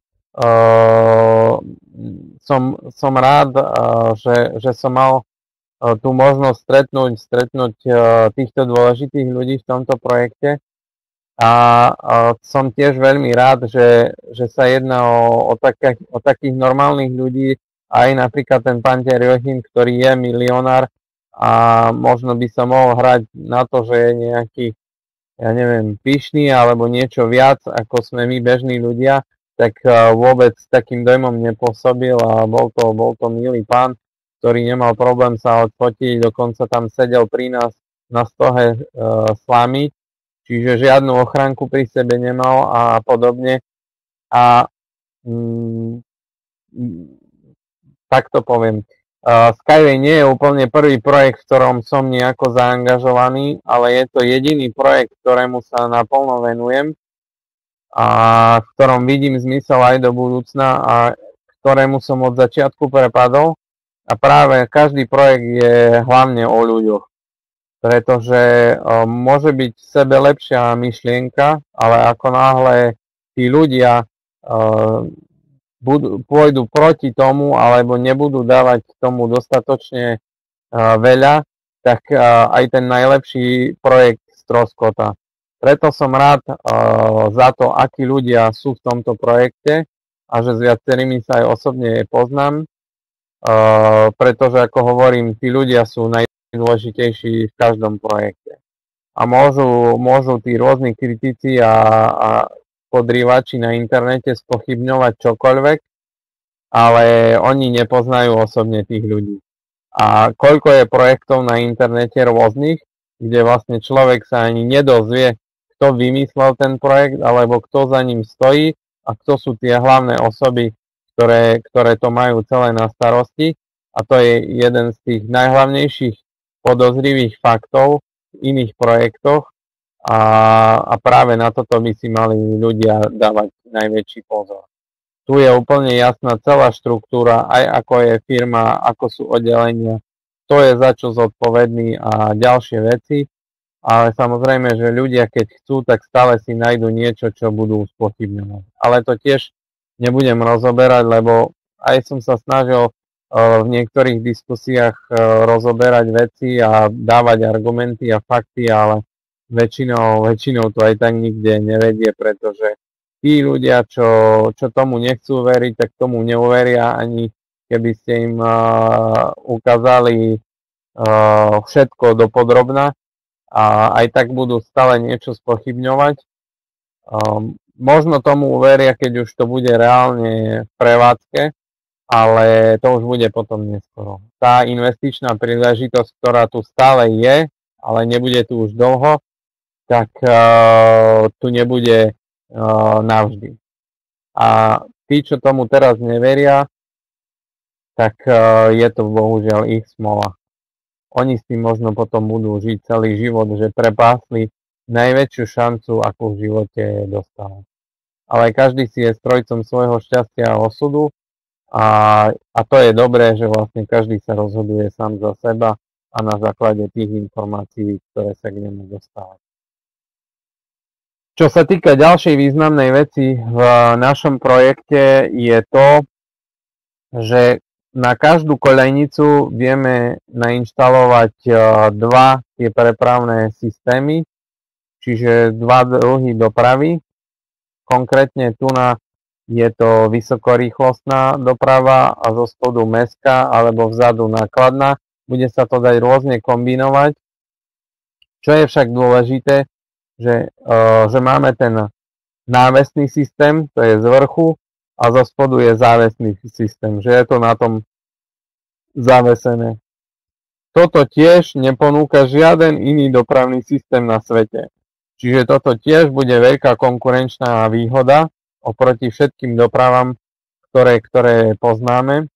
som rád, že som mal tú možnosť stretnúť týchto dôležitých ľudí v tomto projekte. A som tiež veľmi rád, že sa jedná o takých normálnych ľudí, aj napríklad ten pán Terjochin, ktorý je milionár a možno by sa mohol hrať na to, že je nejaký, ja neviem, pyšný alebo niečo viac, ako sme my bežní ľudia, tak vôbec takým dojmom nepôsobil a bol to milý pán, ktorý nemal problém sa odfotiť, dokonca tam sedel pri nás na stohe slámy, čiže žiadnu ochránku pri sebe nemal a podobne. A tak to poviem. Skyway nie je úplne prvý projekt, v ktorom som nejako zaangažovaný, ale je to jediný projekt, ktorému sa naplno venujem a v ktorom vidím zmysel aj do budúcna a ktorému som od začiatku prepadol. A práve každý projekt je hlavne o ľuďoch. Pretože môže byť v sebe lepšia myšlienka, ale ako náhle tí ľudia pôjdu proti tomu alebo nebudú dávať tomu dostatočne veľa, tak aj ten najlepší projekt stroskotá. Preto som rád za to, akí ľudia sú v tomto projekte a že s viacerými sa aj osobne poznám, pretože ako hovorím, tí ľudia sú najdôležitejší v každom projekte. A môžu tí rôzni kritici a podrývači na internete spochybňovať čokoľvek, ale oni nepoznajú osobne tých ľudí. A koľko je projektov na internete rôznych, kde vlastne človek sa ani nedozvie, kto vymyslel ten projekt, alebo kto za ním stojí a kto sú tie hlavné osoby, ktoré to majú celé na starosti. A to je jeden z tých najhlavnejších podozrivých faktov v iných projektoch a práve na toto by si mali ľudia dávať najväčší pozor. Tu je úplne jasná celá štruktúra, aj ako je firma, ako sú oddelenia, kto je za čo zodpovedný a ďalšie veci. Ale samozrejme, že ľudia, keď chcú, tak stále si nájdu niečo, čo budú spochybňovať. Ale to tiež nebudem rozoberať, lebo aj som sa snažil v niektorých diskusiách rozoberať veci a dávať argumenty a fakty, ale väčšinou to aj tak nikde nevedie, pretože tí ľudia, čo tomu nechcú veriť, tak tomu neuveria, ani keby ste im ukázali všetko dopodrobna a aj tak budú stále niečo spochybňovať. Možno tomu uveria, keď už to bude reálne v prevádzke, ale to už bude potom neskoro. Tá investičná príležitosť, ktorá tu stále je, ale nebude tu už dlho, tak tu nebude navždy. A tí, čo tomu teraz neveria, tak je to bohužiaľ ich smola. Oni s tým možno potom budú žiť celý život, že prepásli najväčšiu šancu, akú v živote dostali. Ale každý si je strojcom svojho šťastia a osudu a to je dobré, že vlastne každý sa rozhoduje sám za seba a na základe tých informácií, ktoré sa k nemu dostávajú. Čo sa týka ďalšej významnej veci v našom projekte je to, že na každú koľajnicu vieme nainštalovať dva tie prepravné systémy, čiže dva druhy dopravy. Konkrétne tu je to vysokorýchlostná doprava a zo spodu mestská alebo vzadu nákladná. Bude sa to dať rôzne kombinovať. Čo je však dôležité, že máme ten návesný systém, to je z vrchu, a zo spodu je závesný systém, že je to na tom zavesené. Toto tiež neponúka žiaden iný dopravný systém na svete. Čiže toto tiež bude veľká konkurenčná výhoda oproti všetkým dopravám, ktoré poznáme.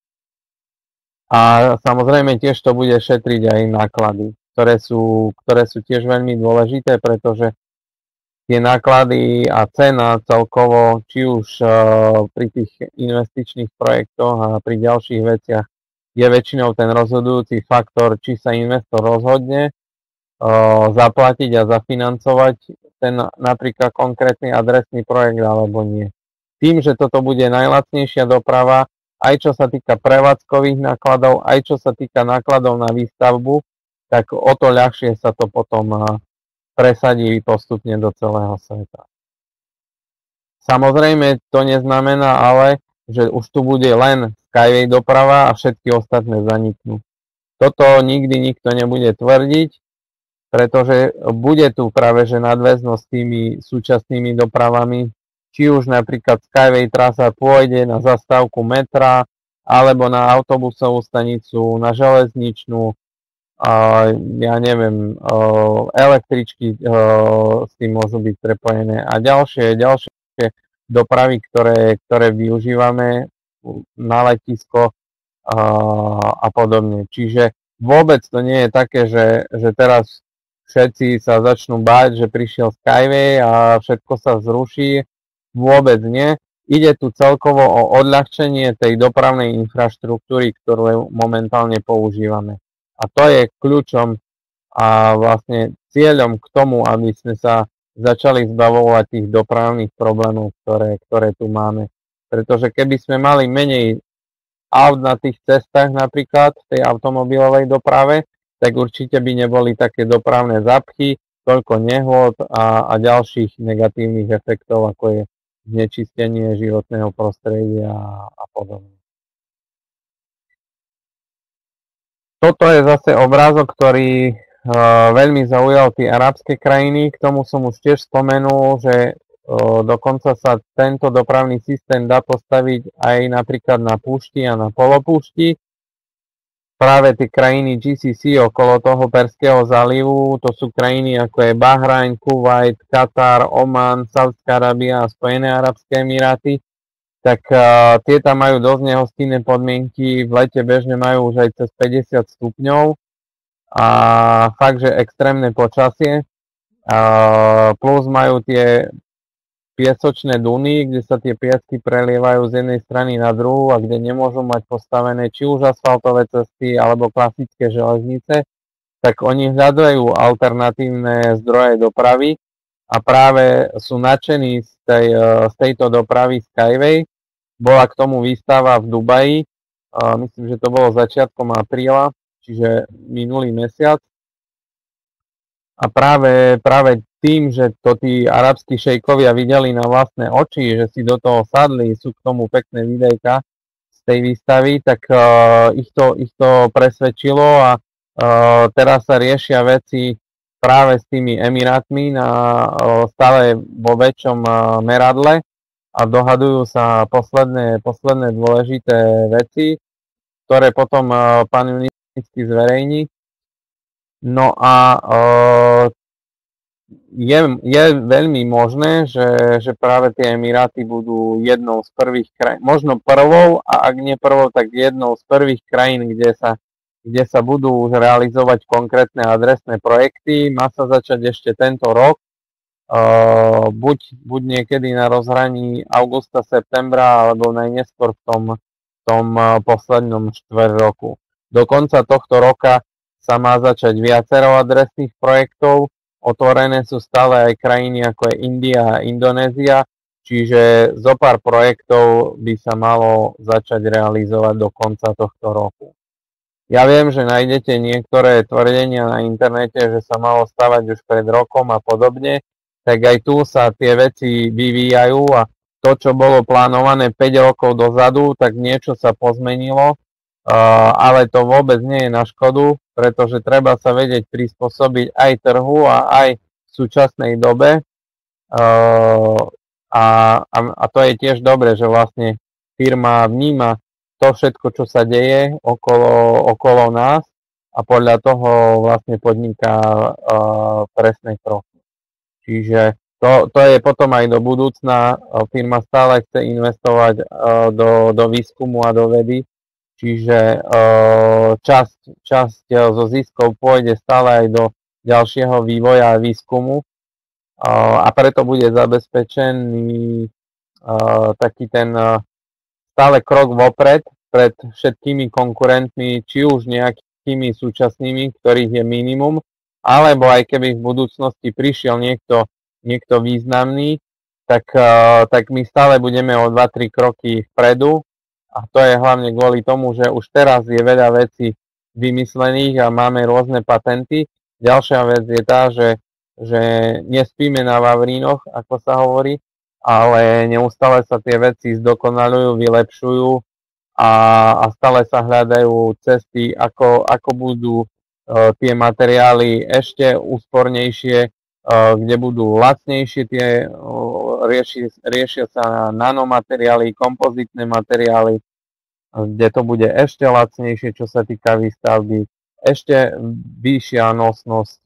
A samozrejme tiež to bude šetriť aj náklady, ktoré sú tiež veľmi dôležité, pretože tie náklady a cena celkovo, či už pri tých investičných projektoch a pri ďalších veciach, je väčšinou ten rozhodujúci faktor, či sa investor rozhodne zaplatiť a zafinancovať ten napríklad konkrétny adresný projekt alebo nie. Tým, že toto bude najlacnejšia doprava, aj čo sa týka prevádzkových nákladov, aj čo sa týka nákladov na výstavbu, tak o to ľahšie sa to potom presadí postupne do celého sveta. Samozrejme to neznamená ale, že už tu bude len Skyway doprava a všetky ostatné zaniknú. Toto nikdy nikto nebude tvrdiť, pretože bude tu práve že nadväznosť s tými súčasnými dopravami, či už napríklad Skyway trasa pôjde na zastávku metra, alebo na autobusovú stanicu, na železničnú, ja neviem, električky s tým môžu byť prepojené a ďalšie dopravy, ktoré využívame na letisko a podobne. Čiže vôbec to nie je také, že teraz všetci sa začnú báť, že prišiel Skyway a všetko sa zruší. Vôbec nie. Ide tu celkovo o odľahčenie tej dopravnej infraštruktúry, ktorú momentálne používame. A to je kľúčom a vlastne cieľom k tomu, aby sme sa začali zbavovať tých dopravných problémov, ktoré tu máme. Pretože keby sme mali menej aut na tých cestách napríklad v tej automobilovej doprave, tak určite by neboli také dopravné zápchy, toľko nehôd a ďalších negatívnych efektov, ako je znečistenie životného prostredia a podobne. Toto je zase obrázok, ktorý veľmi zaujal tie arabské krajiny. K tomu som už tiež spomenul, že dokonca sa tento dopravný systém dá postaviť aj napríklad na púšti a na polopúšti. Práve tie krajiny GCC okolo toho Perského zálivu, to sú krajiny ako je Bahrajn, Kuvajt, Katar, Oman, Saudská Arábia a Spojené arabské emiráty. Tak tie tam majú dosť nehostinné podmienky, v lete bežne majú už aj cez 50 stupňov a fakt, že extrémne počasie, plus majú tie piesočné duny, kde sa tie piesky prelievajú z jednej strany na druhú a kde nemôžu mať postavené či už asfaltové cesty alebo klasické železnice, tak oni hľadajú alternatívne zdroje dopravy a práve sú nadšení z tejto dopravy Skyway. Bola k tomu výstava v Dubaji, myslím, že to bolo začiatkom apríla, čiže minulý mesiac. A práve tým, že to tí arabskí šejkovia videli na vlastné oči, že si do toho sadli, sú k tomu pekné videjka z tej výstavy, tak ich to presvedčilo a teraz sa riešia veci práve s tými Emirátmi na stále vo väčšom meradle a dohadujú sa posledné dôležité veci, ktoré potom pán Junisky zverejní. No a je veľmi možné, že práve tie Emiráty budú jednou z prvých krajín, možno prvou, a ak nie prvou, tak jednou z prvých krajín, kde sa budú už realizovať konkrétne adresné projekty. Má sa začať ešte tento rok, buď niekedy na rozhraní augusta-septembra, alebo najneskôr v tom poslednom štvrť roku. Do konca tohto roka sa má začať viacero adresných projektov. Otvorené sú stále aj krajiny ako je India a Indonézia, čiže zo pár projektov by sa malo začať realizovať do konca tohto roku. Ja viem, že nájdete niektoré tvrdenia na internete, že sa malo stavať už pred rokom a podobne, tak aj tu sa tie veci vyvíjajú a to, čo bolo plánované 5 rokov dozadu, tak niečo sa pozmenilo, ale to vôbec nie je na škodu, pretože treba sa vedieť prispôsobiť aj trhu a aj v súčasnej dobe. A to je tiež dobre, že vlastne firma vníma to všetko, čo sa deje okolo nás a podľa toho vlastne podniká presné kroky. Čiže to je potom aj do budúcna. Firma stále chce investovať do výskumu a do vedy. Čiže časť zo ziskov pôjde stále aj do ďalšieho vývoja a výskumu a preto bude zabezpečený taký ten stále krok vopred pred všetkými konkurentmi, či už nejakými súčasnými, ktorých je minimum, alebo aj keby v budúcnosti prišiel niekto významný, tak my stále budeme o 2-3 kroky vpredu. A to je hlavne kvôli tomu, že už teraz je veľa vecí vymyslených a máme rôzne patenty. Ďalšia vec je tá, že nespíme na vavrínoch, ako sa hovorí, ale neustále sa tie veci zdokonalujú, vylepšujú a stále sa hľadajú cesty, ako budú tie materiály ešte úspornejšie, kde budú lacnejšie riešia sa nanomateriály, kompozitné materiály, kde to bude ešte lacnejšie, čo sa týka výstavby, ešte vyššia nosnosť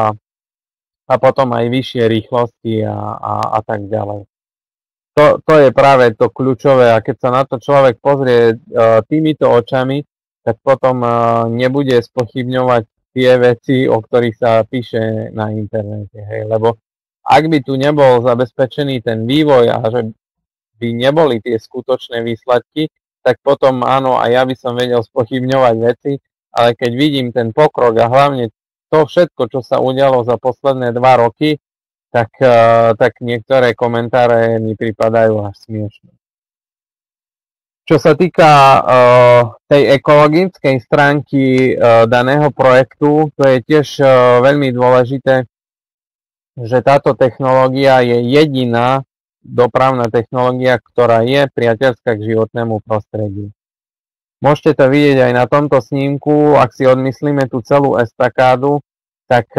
a potom aj vyššie rýchlosti a tak ďalej. To je práve to kľúčové a keď sa na to človek pozrie týmito očami, tak potom nebude spochybňovať tie veci, o ktorých sa píše na internete. Hej. Lebo ak by tu nebol zabezpečený ten vývoj a že by neboli tie skutočné výsledky, tak potom áno, a ja by som vedel spochybňovať veci, ale keď vidím ten pokrok a hlavne to všetko, čo sa udialo za posledné 2 roky, tak niektoré komentáre mi pripadajú až smiešne. Čo sa týka tej ekologickej stránky daného projektu, to je tiež veľmi dôležité, že táto technológia je jediná dopravná technológia, ktorá je priateľská k životnému prostrediu. Môžete to vidieť aj na tomto snímku, ak si odmyslíme tú celú estakádu, tak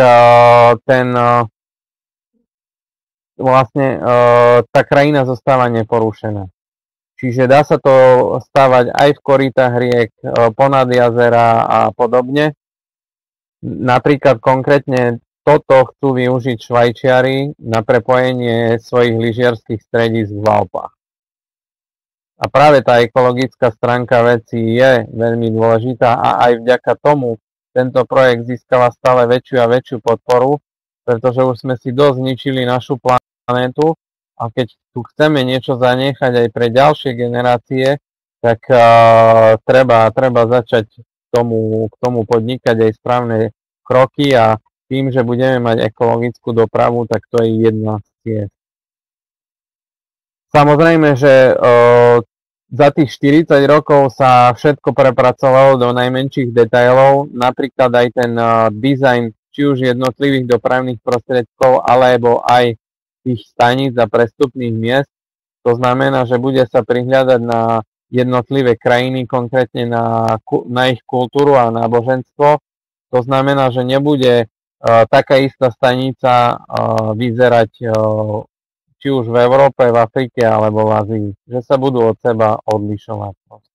tá krajina zostáva neporušená. Čiže dá sa to stavať aj v korytách riek, ponad jazera a podobne. Napríklad konkrétne toto chcú využiť Švajčiari na prepojenie svojich lyžiarskych stredísk v Alpách. A práve tá ekologická stránka veci je veľmi dôležitá a aj vďaka tomu tento projekt získava stále väčšiu a väčšiu podporu, pretože už sme si dosť zničili našu planétu a keď tu chceme niečo zanechať aj pre ďalšie generácie, tak treba začať k tomu podnikať aj správne kroky a tým, že budeme mať ekologickú dopravu, tak to je jedna z ciest. Samozrejme, že za tých 40 rokov sa všetko prepracovalo do najmenších detailov, napríklad aj ten dizajn či už jednotlivých dopravných prostriedkov, alebo aj tých staníc a prestupných miest. To znamená, že bude sa prihľadať na jednotlivé krajiny, konkrétne na ich kultúru a náboženstvo. To znamená, že nebude taká istá stanica vyzerať či už v Európe, v Afrike alebo v Ázii. Že sa budú od seba odlišovať.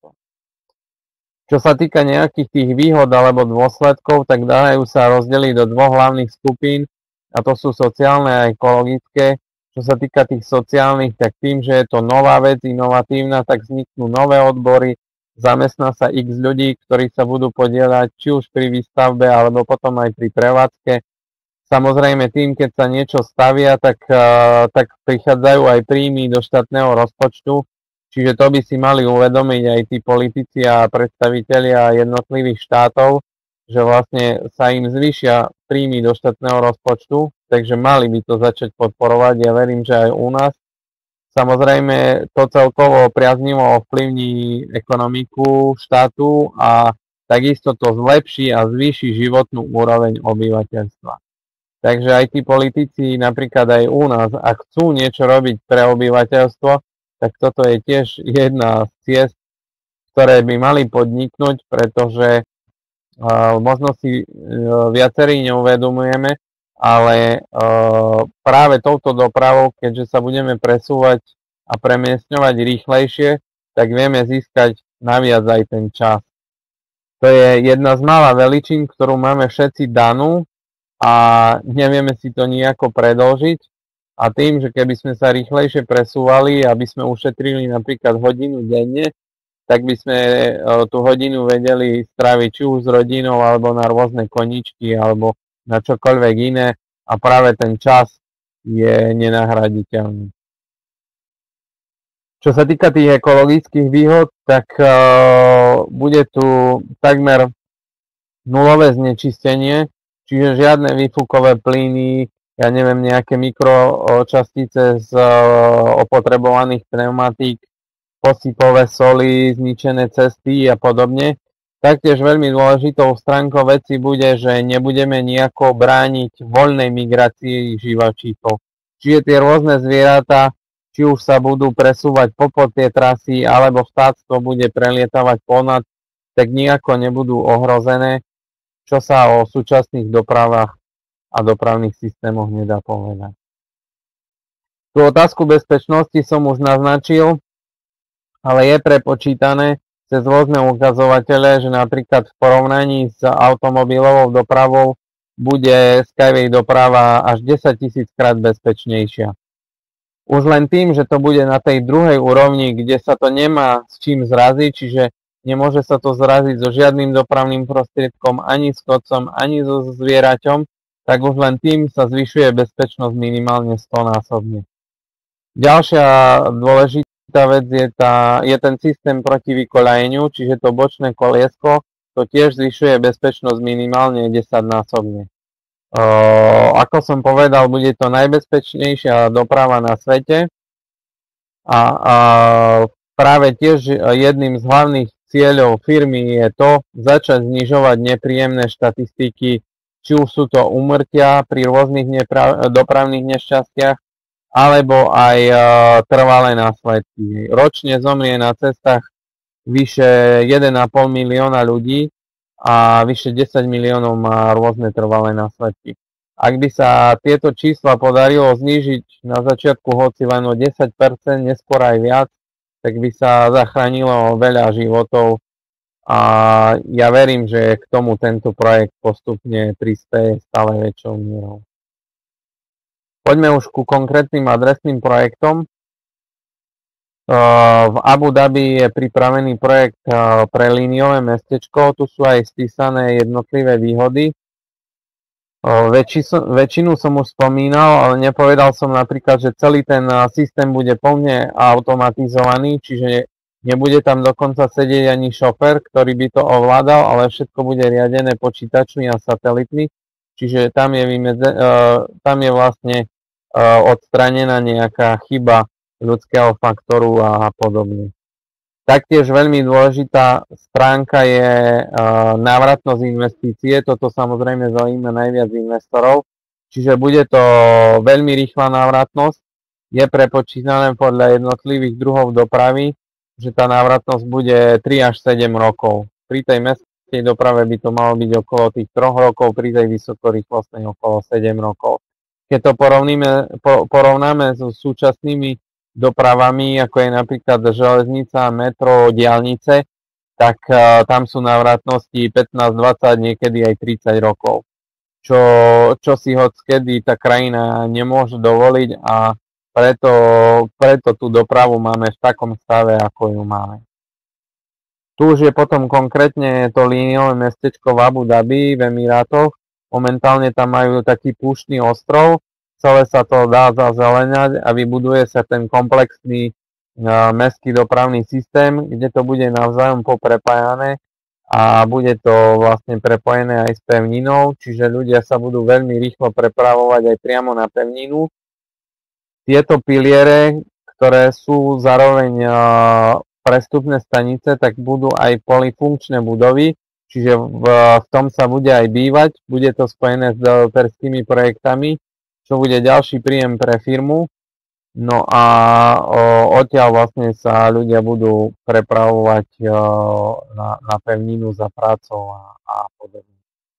Čo sa týka nejakých tých výhod alebo dôsledkov, tak dajú sa rozdeliť do dvoch hlavných skupín, a to sú sociálne a ekologické. Čo sa týka tých sociálnych, tak tým, že je to nová vec, inovatívna, tak vzniknú nové odbory, zamestná sa x ľudí, ktorí sa budú podieľať či už pri výstavbe, alebo potom aj pri prevádzke. Samozrejme tým, keď sa niečo stavia, tak prichádzajú aj príjmy do štátneho rozpočtu, čiže to by si mali uvedomiť aj tí politici a predstavitelia jednotlivých štátov, že vlastne sa im zvýšia príjmy do štátneho rozpočtu, takže mali by to začať podporovať. Ja verím, že aj u nás. Samozrejme, to celkovo priaznivo ovplyvní ekonomiku štátu a takisto to zlepší a zvýši životnú úroveň obyvateľstva. Takže aj tí politici, napríklad aj u nás, ak chcú niečo robiť pre obyvateľstvo, tak toto je tiež jedna z ciest, ktoré by mali podniknúť, pretože možno si viacerí neuvedomujeme, ale práve touto dopravou, keďže sa budeme presúvať a premiestňovať rýchlejšie, tak vieme získať naviac aj ten čas. To je jedna z mála veličín, ktorú máme všetci danú a nevieme si to nejako predĺžiť. A tým, že keby sme sa rýchlejšie presúvali, aby sme ušetrili napríklad hodinu denne, tak by sme tú hodinu vedeli stráviť či už s rodinou, alebo na rôzne koničky, alebo na čokoľvek iné. A práve ten čas je nenahraditeľný. Čo sa týka tých ekologických výhod, tak bude tu takmer nulové znečistenie, čiže žiadne výfukové plyny, ja neviem, nejaké mikročastice z opotrebovaných pneumatík, posypové soli, zničené cesty a podobne. Taktiež veľmi dôležitou stránkou veci bude, že nebudeme nejako brániť voľnej migrácii živočíchov. Čiže tie rôzne zvieratá, či už sa budú presúvať popod tie trasy, alebo vtáctvo bude prelietavať ponad, tak nejako nebudú ohrozené, čo sa o súčasných dopravách a dopravných systémoch nedá povedať. Tú otázku bezpečnosti som už naznačil, ale je prepočítané cez rôzne ukazovatele, že napríklad v porovnaní s automobilovou dopravou bude Skyway doprava až 10 000 krát bezpečnejšia. Už len tým, že to bude na tej druhej úrovni, kde sa to nemá s čím zraziť, čiže nemôže sa to zraziť so žiadnym dopravným prostriedkom, ani s chodcom, ani so zvieraťom, tak už len tým sa zvyšuje bezpečnosť minimálne 100-násobne. Ďalšia dôležitá vec je ten systém proti vykoľajeniu, čiže to bočné koliesko, to tiež zvyšuje bezpečnosť minimálne 10-násobne. Ako som povedal, bude to najbezpečnejšia doprava na svete a práve tiež jedným z hlavných cieľov firmy je to začať znižovať nepríjemné štatistiky, či už sú to úmrtia pri rôznych dopravných nešťastiach, alebo aj trvalé následky. Ročne zomrie na cestách vyše 1,5 milióna ľudí a vyše 10 miliónov má rôzne trvalé následky. Ak by sa tieto čísla podarilo znížiť na začiatku hoci len o 10%, neskôr aj viac, tak by sa zachránilo veľa životov a ja verím, že k tomu tento projekt postupne prispeje stále väčšou mierou. Poďme už ku konkrétnym adresným projektom. V Abu Dhabi je pripravený projekt pre líniové mestečko, tu sú aj spísané jednotlivé výhody. Väčšinu som už spomínal, ale nepovedal som napríklad, že celý ten systém bude plne automatizovaný, čiže nebude tam dokonca sedieť ani šofér, ktorý by to ovládal, ale všetko bude riadené počítačmi a satelitmi, čiže tam je vlastne odstranená nejaká chyba ľudského faktoru a podobne. Taktiež veľmi dôležitá stránka je návratnosť investície. Toto samozrejme zaujíma najviac investorov. Čiže bude to veľmi rýchla návratnosť. Je prepočítané podľa jednotlivých druhov dopravy, že tá návratnosť bude 3 až 7 rokov. Pri tej mestskej doprave by to malo byť okolo tých 3 rokov, pri tej vysokorýchlostnej okolo 7 rokov. Keď to porovnáme so súčasnými dopravami, ako je napríklad železnica, metro, diaľnice, tak tam sú návratnosti 15, 20, niekedy aj 30 rokov. Čo si hockedy tá krajina nemôže dovoliť a preto tú dopravu máme v takom stave, ako ju máme. Tu už je potom konkrétne to líniové mestečko v Abu Dhabi v Emirátoch. Momentálne tam majú taký púštny ostrov, celé sa to dá zazeleňať a vybuduje sa ten komplexný mestský dopravný systém, kde to bude navzájom poprepájané a bude to vlastne prepojené aj s pevninou, čiže ľudia sa budú veľmi rýchlo prepravovať aj priamo na pevninu. Tieto piliere, ktoré sú zároveň prestupné stanice, tak budú aj polyfunkčné budovy, čiže v tom sa bude aj bývať, bude to spojené s developerskými projektami, čo bude ďalší príjem pre firmu. No a odtiaľ vlastne sa ľudia budú prepravovať na pevninu za prácou a podobne.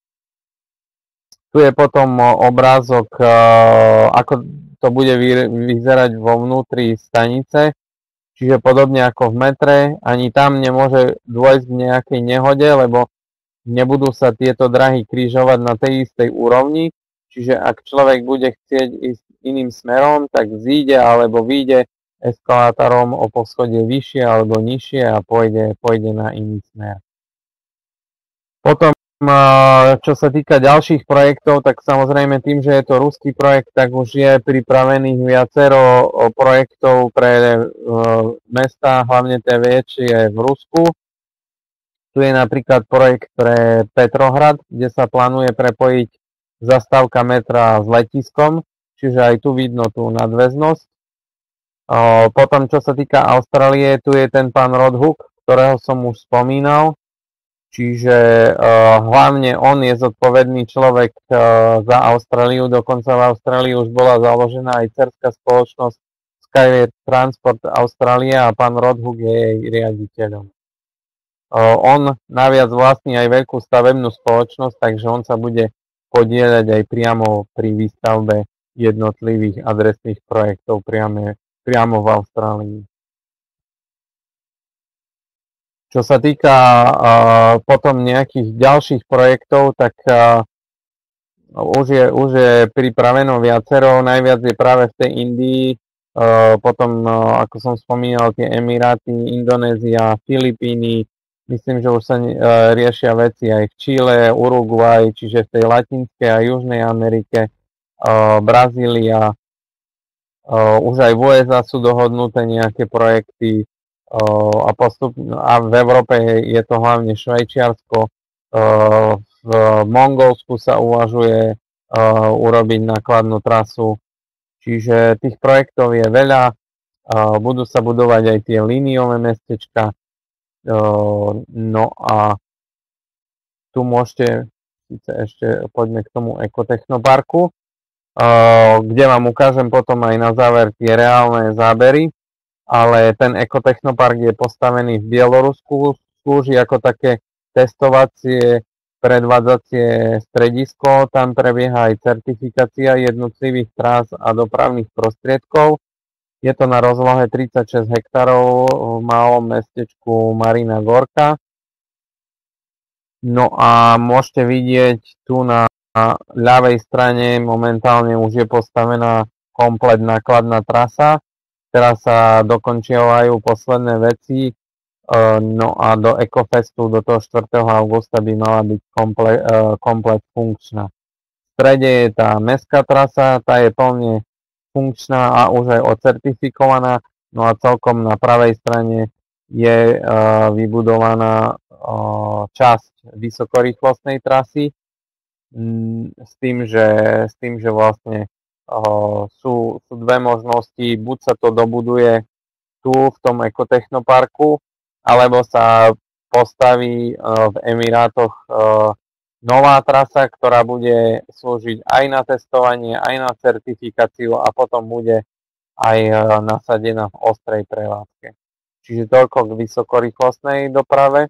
Tu je potom obrázok, ako to bude vyzerať vo vnútri stanice. Čiže podobne ako v metre, ani tam nemôže dôjsť k nejakej nehode, lebo nebudú sa tieto dráhy krížovať na tej istej úrovni. Čiže ak človek bude chcieť ísť iným smerom, tak zíde alebo vyjde eskalátorom o poschodie vyššie alebo nižšie a pôjde na iný smer. Potom, čo sa týka ďalších projektov, tak samozrejme tým, že je to ruský projekt, tak už je pripravených viacero projektov pre mestá, hlavne tie väčšie v Rusku. Tu je napríklad projekt pre Petrohrad, kde sa plánuje prepojiť zastávka metra s letiskom, čiže aj tu vidno tú nadväznosť. Potom, čo sa týka Austrálie, tu je ten pán Rodhook, ktorého som už spomínal, čiže hlavne on je zodpovedný človek za Austráliu, dokonca v Austrálii už bola založená aj dcerská spoločnosť Skyway Transport Australia a pán Rodhook je jej riaditeľom. On naviac vlastní aj veľkú stavebnú spoločnosť, takže on sa bude podieľať aj priamo pri výstavbe jednotlivých adresných projektov priamo v Austrálii. Čo sa týka potom nejakých ďalších projektov, tak už je pripraveno viacero, najviac je práve v tej Indii, potom ako som spomínal tie Emiráty, Indonézia, Filipíny, myslím, že už sa riešia veci aj v Čile, Uruguay, čiže v tej Latinskej a Južnej Amerike, Brazília, už aj v USA sú dohodnuté nejaké projekty a v Európe je to hlavne Švajčiarsko, v Mongolsku sa uvažuje urobiť nákladnú trasu, čiže tých projektov je veľa, budú sa budovať aj tie líniové mestečka. No a tu môžete, ešte poďme k tomu ekotechnoparku, kde vám ukážem potom aj na záver tie reálne zábery, ale ten ekotechnopark je postavený v Bielorusku, slúži ako také testovacie, predvádzacie stredisko, tam prebieha aj certifikácia jednotlivých trás a dopravných prostriedkov. Je to na rozlohe 36 hektárov v malom mestečku Marina Gorka. No a môžete vidieť tu na ľavej strane momentálne už je postavená komplet nákladná trasa. Teraz sa dokončiavajú posledné veci. No a do Ecofestu do toho 4. augusta by mala byť komplet funkčná. strede je tá mestská trasa, tá je plne funkčná a už aj ocertifikovaná, no a celkom na pravej strane je vybudovaná časť vysokorýchlostnej trasy s tým, že vlastne sú dve možnosti, buď sa to dobuduje tu v tom ekotechnoparku, alebo sa postaví v Emirátoch nová trasa, ktorá bude slúžiť aj na testovanie, aj na certifikáciu a potom bude aj nasadená v ostrej prevádzke. Čiže toľko k vysokorýchlostnej doprave.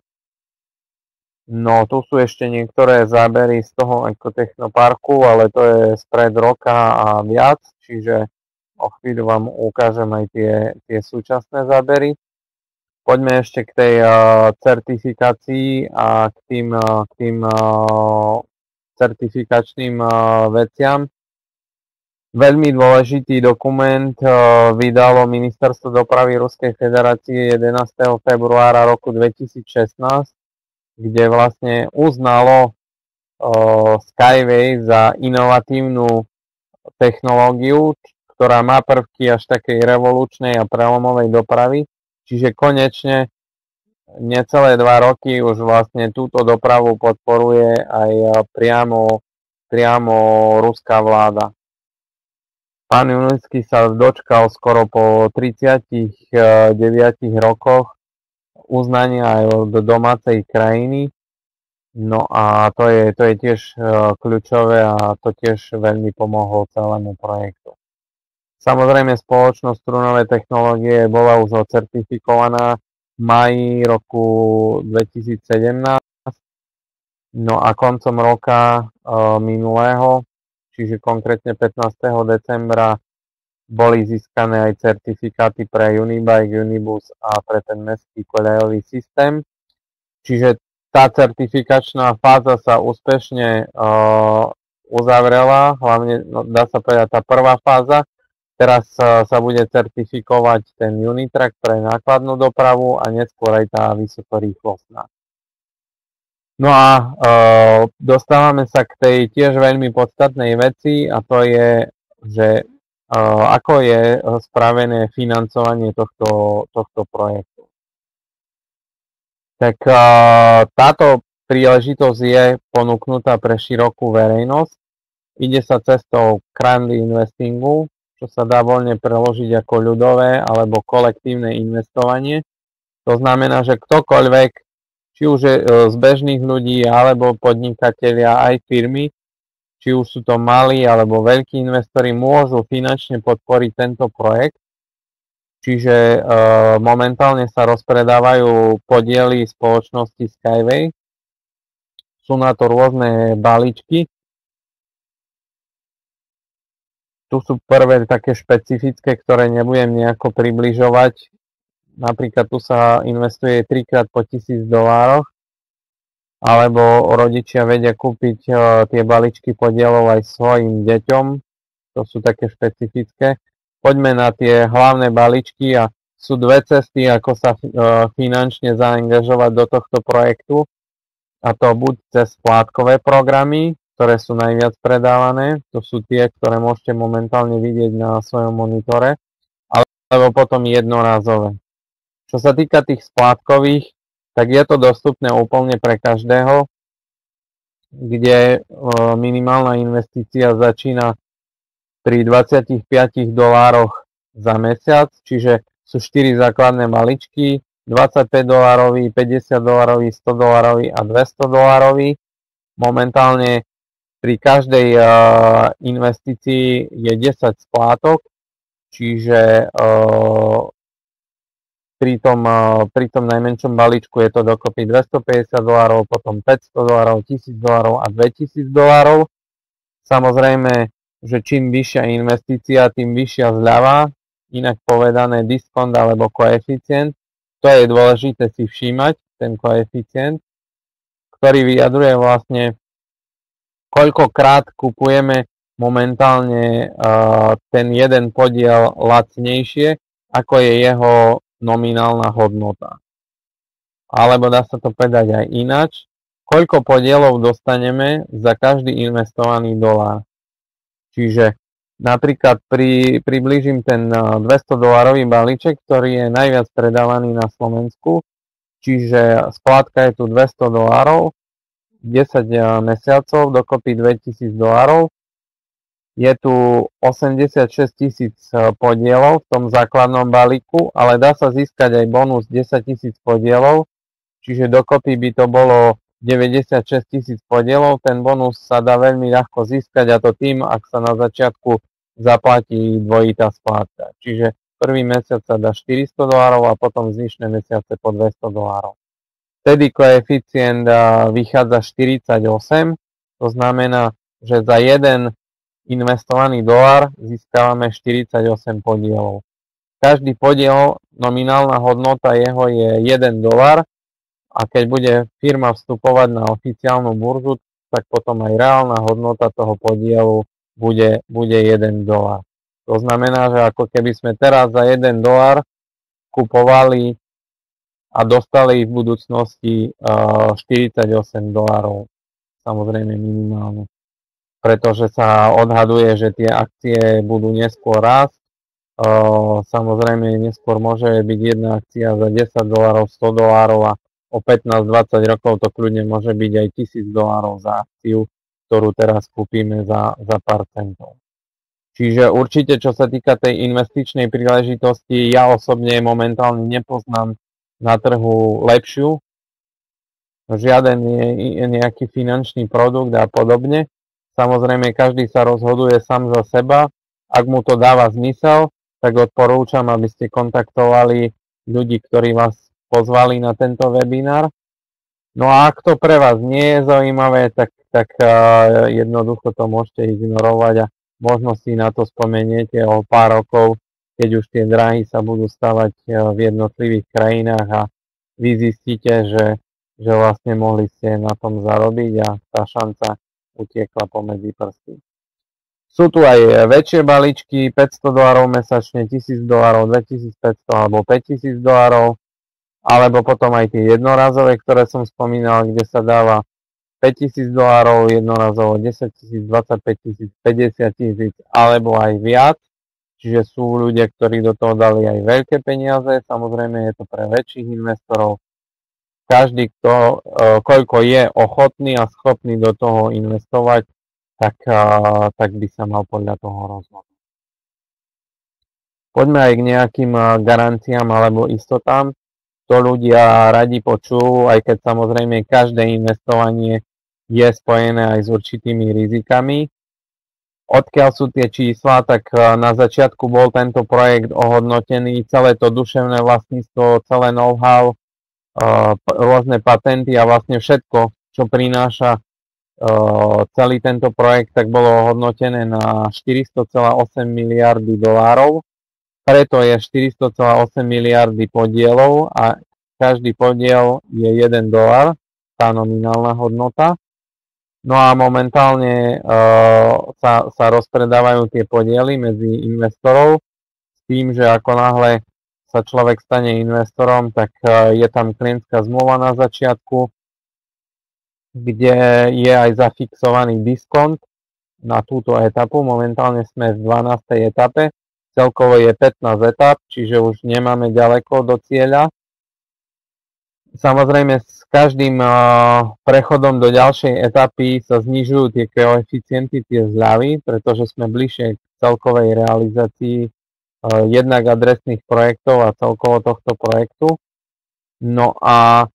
No tu sú ešte niektoré zábery z toho ekotechnoparku, ale to je spred roka a viac, čiže o chvíľu vám ukážem aj tie súčasné zábery. Poďme ešte k tej certifikácii a k tým certifikačným veciam. Veľmi dôležitý dokument vydalo Ministerstvo dopravy Ruskej federácie 11. februára roku 2016, kde vlastne uznalo Skyway za inovatívnu technológiu, ktorá má prvky až takej revolučnej a prelomovej dopravy. Čiže konečne necelé 2 roky už vlastne túto dopravu podporuje aj priamo ruská vláda. Pán Junický sa dočkal skoro po 39 rokoch uznania aj od domácej krajiny. No a to je tiež kľúčové a to tiež veľmi pomohlo celému projektu. Samozrejme, spoločnosť Strunové technológie bola už ocertifikovaná v máji roku 2017, no a koncom roka minulého, čiže konkrétne 15. decembra, boli získané aj certifikáty pre Unibike, Unibus a pre ten mestský koľajový systém. Čiže tá certifikačná fáza sa úspešne uzavrela, hlavne dá sa povedať tá prvá fáza. Teraz sa bude certifikovať ten Unitrack pre nákladnú dopravu a neskôr aj tá vysokorýchlostná. No a dostávame sa k tej tiež veľmi podstatnej veci a to je, že ako je spravené financovanie tohto projektu. Tak táto príležitosť je ponúknutá pre širokú verejnosť. Ide sa cestou crowd investingu, čo sa dá voľne preložiť ako ľudové alebo kolektívne investovanie. To znamená, že ktokoľvek, či už z bežných ľudí alebo podnikatelia, aj firmy, či už sú to malí alebo veľkí investori, môžu finančne podporiť tento projekt. Čiže momentálne sa rozpredávajú podiely spoločnosti Skyway. Sú na to rôzne balíčky. Tu sú prvé také špecifické, ktoré nebudem nejako približovať. Napríklad tu sa investuje 3-krát po $1000, alebo rodičia vedia kúpiť tie balíčky podielov aj svojim deťom. To sú také špecifické. Poďme na tie hlavné balíčky a sú dve cesty, ako sa finančne zaangažovať do tohto projektu. A to buď cez splátkové programy, ktoré sú najviac predávané, to sú tie, ktoré môžete momentálne vidieť na svojom monitore, alebo potom jednorázové. Čo sa týka tých splátkových, tak je to dostupné úplne pre každého, kde minimálna investícia začína pri $25 za mesiac, čiže sú 4 základné maličky, $25, $50, $100 a $200. Momentálne pri každej investícii je 10 splátok, čiže pri tom najmenšom balíčku je to dokopy $250, potom $500, $1000 a $2000. Samozrejme, že čím vyššia investícia, tým vyššia zľava, inak povedané diskont alebo koeficient. To je dôležité si všímať, ten koeficient, ktorý vyjadruje vlastne, koľkokrát kupujeme momentálne ten jeden podiel lacnejšie, ako je jeho nominálna hodnota. Alebo dá sa to povedať aj ináč. koľko podielov dostaneme za každý investovaný dolár. Čiže napríklad priblížim ten $200 balíček, ktorý je najviac predávaný na Slovensku. Čiže splátka je tu $200, 10 mesiacov, dokopy $2000. Je tu 86 000 podielov v tom základnom balíku, ale dá sa získať aj bonus 10 000 podielov, čiže dokopy by to bolo 96 000 podielov. Ten bonus sa dá veľmi ľahko získať, a to tým, ak sa na začiatku zaplatí dvojitá splátka. Čiže prvý mesiac sa dá $400 a potom zvyšné mesiace po $200. Vtedy koeficient vychádza 48, to znamená, že za jeden investovaný dolár získavame 48 podielov. Každý podiel, nominálna hodnota jeho je $1 a keď bude firma vstupovať na oficiálnu burzu, tak potom aj reálna hodnota toho podielu bude $1. To znamená, že ako keby sme teraz za $1 kupovali a dostali v budúcnosti $48, samozrejme minimálne. Pretože sa odhaduje, že tie akcie budú neskôr rásť. Samozrejme neskôr môže byť jedna akcia za $10, $100 a o 15-20 rokov to kľudne môže byť aj $1000 za akciu, ktorú teraz kúpime za pár centov. Čiže určite, čo sa týka tej investičnej príležitosti, ja osobne momentálne nepoznám na trhu lepšiu. Žiaden nejaký finančný produkt a podobne. Samozrejme, každý sa rozhoduje sám za seba. Ak mu to dáva zmysel, tak odporúčam, aby ste kontaktovali ľudí, ktorí vás pozvali na tento webinár. No a ak to pre vás nie je zaujímavé, tak jednoducho to môžete ignorovať a možno si na to spomeniete o pár rokov, keď už tie dráhy sa budú stavať v jednotlivých krajinách a vy zistíte, že vlastne mohli ste na tom zarobiť a tá šanca utiekla pomedzi prsty. Sú tu aj väčšie balíčky, $500 mesačne, $1000, 2500 alebo $5000, alebo potom aj tie jednorazové, ktoré som spomínal, kde sa dáva $5000 jednorazovo, 10 000, 25 000, 50 000 alebo aj viac. Čiže sú ľudia, ktorí do toho dali aj veľké peniaze, samozrejme je to pre väčších investorov. Každý, koľko je ochotný a schopný do toho investovať, tak by sa mal podľa toho rozhodnúť. Poďme aj k nejakým garanciám alebo istotám. To ľudia radi počujú, aj keď samozrejme každé investovanie je spojené aj s určitými rizikami. Odkiaľ sú tie čísla, tak na začiatku bol tento projekt ohodnotený, celé to duševné vlastníctvo, celé know-how, rôzne patenty a vlastne všetko, čo prináša celý tento projekt, tak bolo ohodnotené na $400,8 miliardy. Preto je 400,8 miliardy podielov a každý podiel je $1, tá nominálna hodnota. No a momentálne sa rozpredávajú tie podiely medzi investorov s tým, že ako náhle sa človek stane investorom, tak je tam klientská zmluva na začiatku, kde je aj zafixovaný diskont na túto etapu. Momentálne sme v 12. etape, celkovo je 15 etap, čiže už nemáme ďaleko do cieľa. Samozrejme, s každým prechodom do ďalšej etapy sa znižujú tie koeficienty, tie zľavy, pretože sme bližšie k celkovej realizácii jednak adresných projektov a celkovo tohto projektu. No a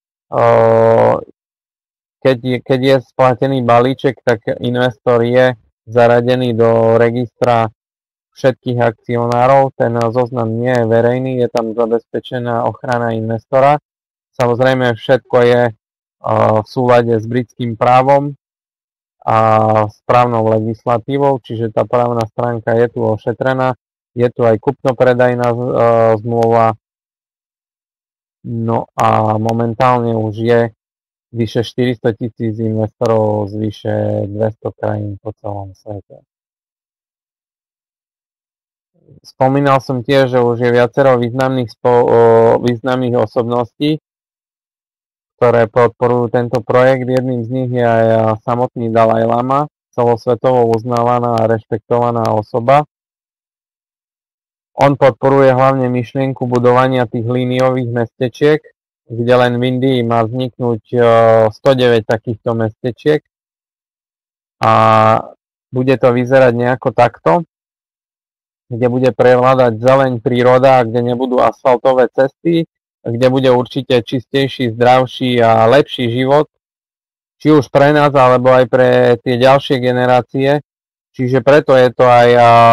keď je splatený balíček, tak investor je zaradený do registra všetkých akcionárov. Ten zoznam nie je verejný, je tam zabezpečená ochrana investora. Samozrejme, všetko je v súlade s britským právom a správnou legislatívou, čiže tá právna stránka je tu ošetrená. Je tu aj kupno-predajná zmluva. No a momentálne už je vyše 400 000 investorov z vyše 200 krajín po celom svete. Spomínal som tiež, že už je viacero významných osobností, ktoré podporujú tento projekt. Jedným z nich je aj samotný Dalaj Lama, celosvetovo uznávaná a rešpektovaná osoba. On podporuje hlavne myšlienku budovania tých líniových mestečiek, kde len v Indii má vzniknúť 109 takýchto mestečiek a bude to vyzerať nejako takto, kde bude prevládať zeleň, príroda, kde nebudú asfaltové cesty, kde bude určite čistejší, zdravší a lepší život, či už pre nás, alebo aj pre tie ďalšie generácie. Čiže preto je to aj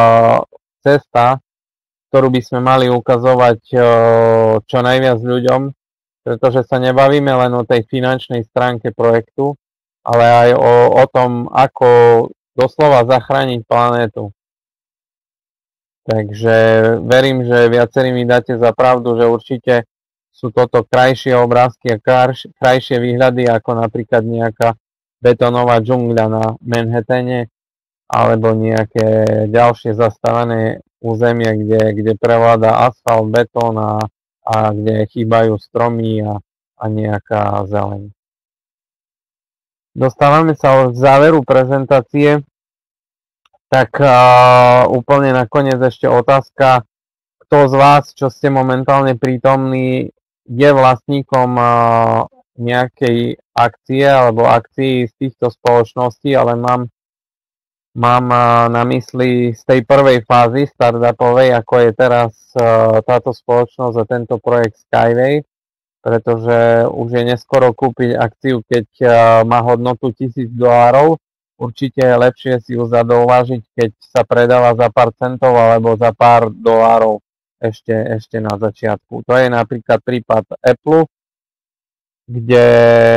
cesta, ktorú by sme mali ukazovať čo najviac ľuďom, pretože sa nebavíme len o tej finančnej stránke projektu, ale aj o tom, ako doslova zachrániť planétu. Takže verím, že viacerí mi dáte za pravdu, že určite sú toto krajšie obrázky a krajšie výhľady ako napríklad nejaká betónová džungľa na Manhattane alebo nejaké ďalšie zastávané územie, kde prevláda asfalt, betón a kde chýbajú stromy a nejaká zeleň. Dostávame sa k záveru prezentácie. Tak úplne nakoniec ešte otázka, kto z vás, čo ste momentálne prítomní, je vlastníkom nejakej akcie alebo akcií z týchto spoločností, ale mám na mysli z tej prvej fázy startupovej, ako je teraz táto spoločnosť a tento projekt Skyway, pretože už je neskoro kúpiť akciu, keď má hodnotu $1000. Určite je lepšie si ju zadovážiť, keď sa predáva za pár centov alebo za pár dolárov ešte na začiatku. To je napríklad prípad Apple, kde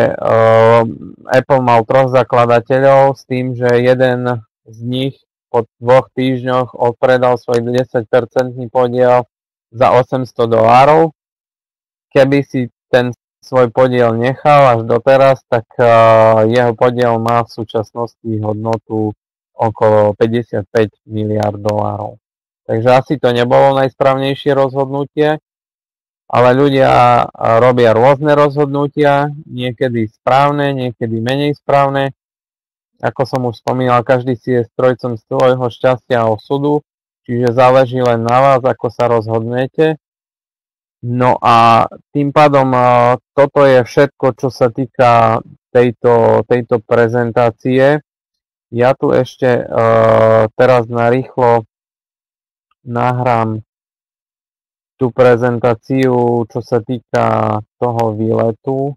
Apple mal 3 zakladateľov s tým, že jeden z nich po 2 týždňoch odpredal svoj 10% podiel za $800. Keby si ten svoj podiel nechal až doteraz, tak jeho podiel má v súčasnosti hodnotu okolo $55 miliárd. Takže asi to nebolo najsprávnejšie rozhodnutie, ale ľudia robia rôzne rozhodnutia, niekedy správne, niekedy menej správne. Ako som už spomínal, každý si je strojcom svojho šťastia a osudu, čiže záleží len na vás, ako sa rozhodnete. No a tým pádom toto je všetko, čo sa týka tejto prezentácie. Ja tu ešte teraz narýchlo nahrám tú prezentáciu, čo sa týka toho výletu.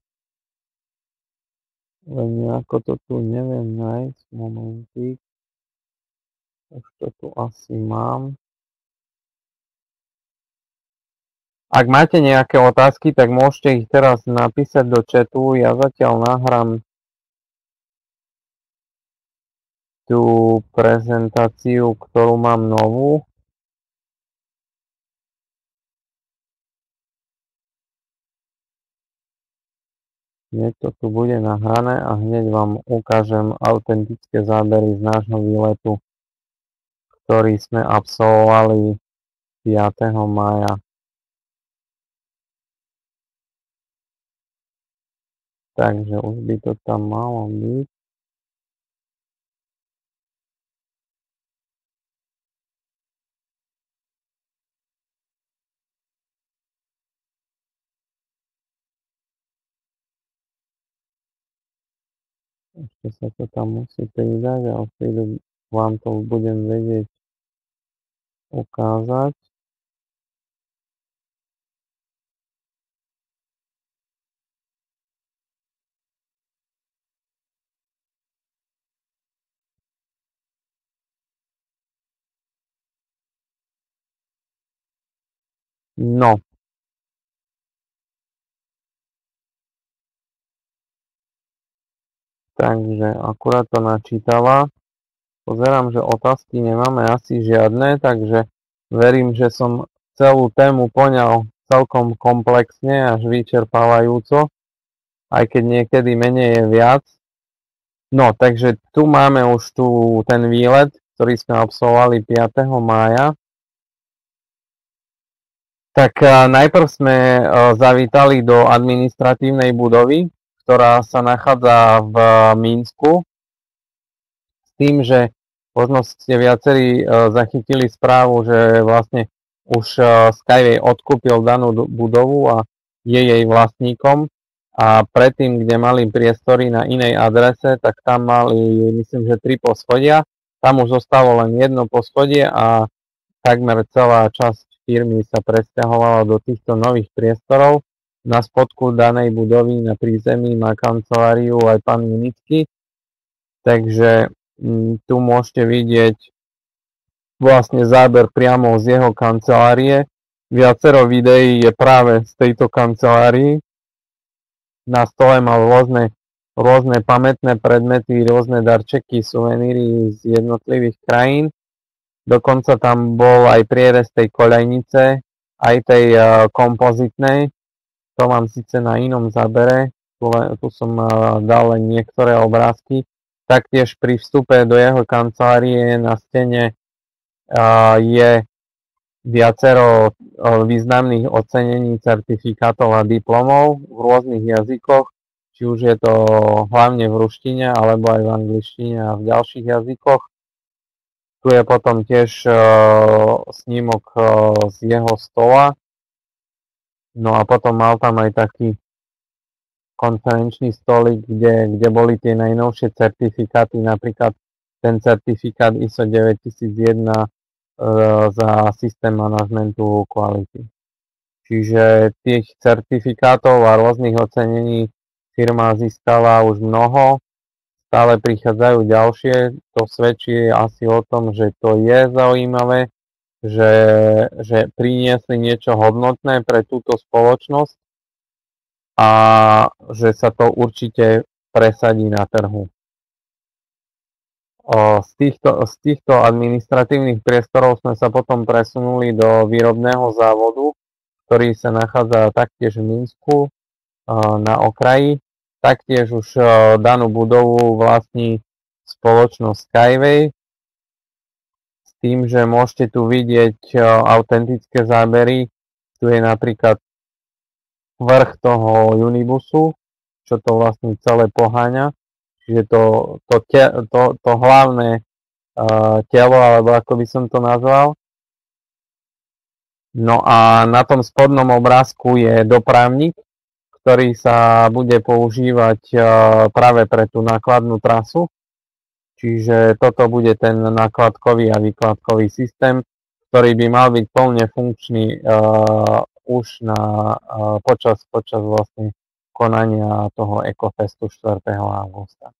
Len nejako to tu neviem nájsť. Momentík. Už to tu asi mám. Ak máte nejaké otázky, tak môžete ich teraz napísať do chatu. Ja zatiaľ nahrám tú prezentáciu, ktorú mám novú. Hneď to tu bude nahrané a hneď vám ukážem autentické zábery z nášho výletu, ktorý sme absolvovali 5. mája. Takže už by to tam malo byť. Ešte sa to tam musí pridať a o chvíľu vám to budem vedieť ukázať. No. Takže akurát to načítala. Pozerám, že otázky nemáme asi žiadne, takže verím, že som celú tému poňal celkom komplexne až vyčerpávajúco, aj keď niekedy menej je viac. No, takže tu máme už ten výlet, ktorý sme absolvovali 5. mája. Tak najprv sme zavítali do administratívnej budovy, ktorá sa nachádza v Minsku, s tým, že možno ste viacerí zachytili správu, že vlastne už Skyway odkúpil danú budovu a je jej vlastníkom. A predtým, kde mali priestory na inej adrese, tak tam mali, myslím, že 3 poschodia. Tam už zostalo len jedno poschodie a takmer celá časť firmy sa presťahovala do týchto nových priestorov. Na spodku danej budovy na prízemí má kanceláriu aj pán Junický. Takže tu môžete vidieť vlastne záber priamo z jeho kancelárie. Viacero videí je práve z tejto kancelárii. Na stole mal rôzne pamätné predmety, rôzne darčeky, suveníry z jednotlivých krajín. Dokonca tam bol aj prierez tej koľajnice, aj tej kompozitnej. To mám síce na inom zábere, tu som dal len niektoré obrázky. Taktiež pri vstupe do jeho kancelárie na stene je viacero významných ocenení, certifikátov a diplomov v rôznych jazykoch, či už je to hlavne v ruštine, alebo aj v angličtine a v ďalších jazykoch. Tu je potom tiež snímok z jeho stola. No a potom mal tam aj taký konferenčný stolík, kde boli tie najnovšie certifikáty, napríklad ten certifikát ISO 9001 za systém manažmentu kvality. Čiže tých certifikátov a rôznych ocenení firma získala už mnoho, stále prichádzajú ďalšie, to svedčí asi o tom, že to je zaujímavé, že priniesli niečo hodnotné pre túto spoločnosť a že sa to určite presadí na trhu. Z týchto administratívnych priestorov sme sa potom presunuli do výrobného závodu, ktorý sa nachádza taktiež v Minsku na okraji. Taktiež už danú budovu vlastní spoločnosť Skyway, s tým, že môžete tu vidieť autentické zábery. Tu je napríklad vrch toho Unibusu, čo to vlastne celé poháňa. Čiže to hlavné telo, alebo ako by som to nazval. No a na tom spodnom obrázku je dopravník, ktorý sa bude používať práve pre tú nákladnú trasu. Čiže toto bude ten nákladkový a výkladkový systém, ktorý by mal byť plne funkčný už počas vlastne konania toho Ecofestu 4. augusta.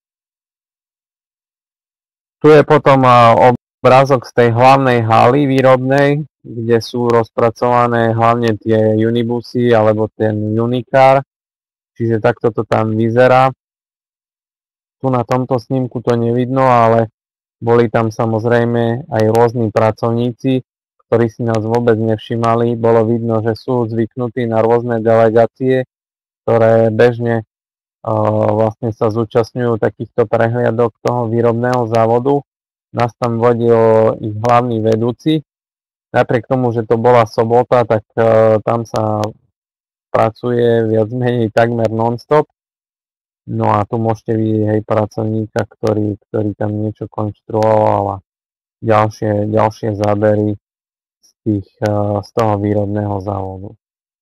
Tu je potom obrázok z tej hlavnej haly výrobnej, kde sú rozpracované hlavne tie Unibusy alebo ten Unicar. Čiže takto to tam vyzerá. Tu na tomto snímku to nevidno, ale boli tam samozrejme aj rôzni pracovníci, ktorí si nás vôbec nevšimali. Bolo vidno, že sú zvyknutí na rôzne delegácie, ktoré bežne vlastne sa zúčastňujú takýchto prehliadok toho výrobného závodu. Nás tam vodil ich hlavný vedúci. Napriek tomu, že to bola sobota, tak tam sa pracuje viac menej takmer non-stop. No a tu môžete vidieť aj pracovníka, ktorý tam niečo konštruoval a ďalšie zábery z toho výrobného závodu.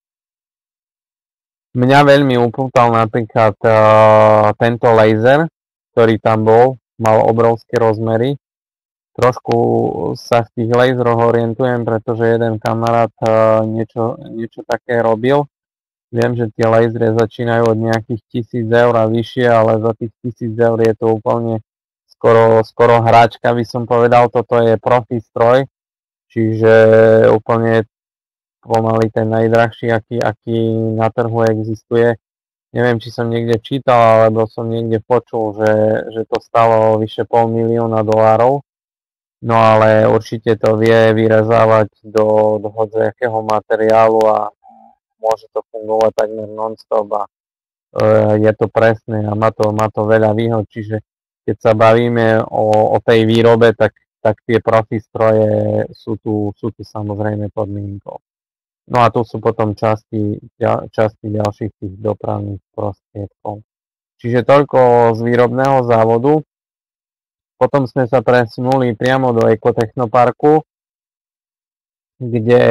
Mňa veľmi upútal napríklad tento laser, ktorý tam bol, mal obrovské rozmery. Trošku sa v tých laseroch orientujem, pretože jeden kamarát niečo také robil. Viem, že tie lasery začínajú od nejakých 1000 eur a vyššie, ale za tých 1000 eur je to úplne skoro hráčka, by som povedal. Toto je profi stroj, čiže úplne pomaly ten najdrahší, aký na trhu existuje. Neviem, či som niekde čítal, alebo som niekde počul, že to stalo vyše $500,000. No ale určite to vie vyrezávať do hociakého materiálu a môže to fungovať takmer non-stop a je to presné a má to veľa výhod. Čiže keď sa bavíme o tej výrobe, tak tie profi stroje sú tu samozrejme podmienkou. No a tu sú potom časti ďalších tých dopravných prostriedkov. Čiže toľko z výrobného závodu. Potom sme sa presunuli priamo do ekotechnoparku, kde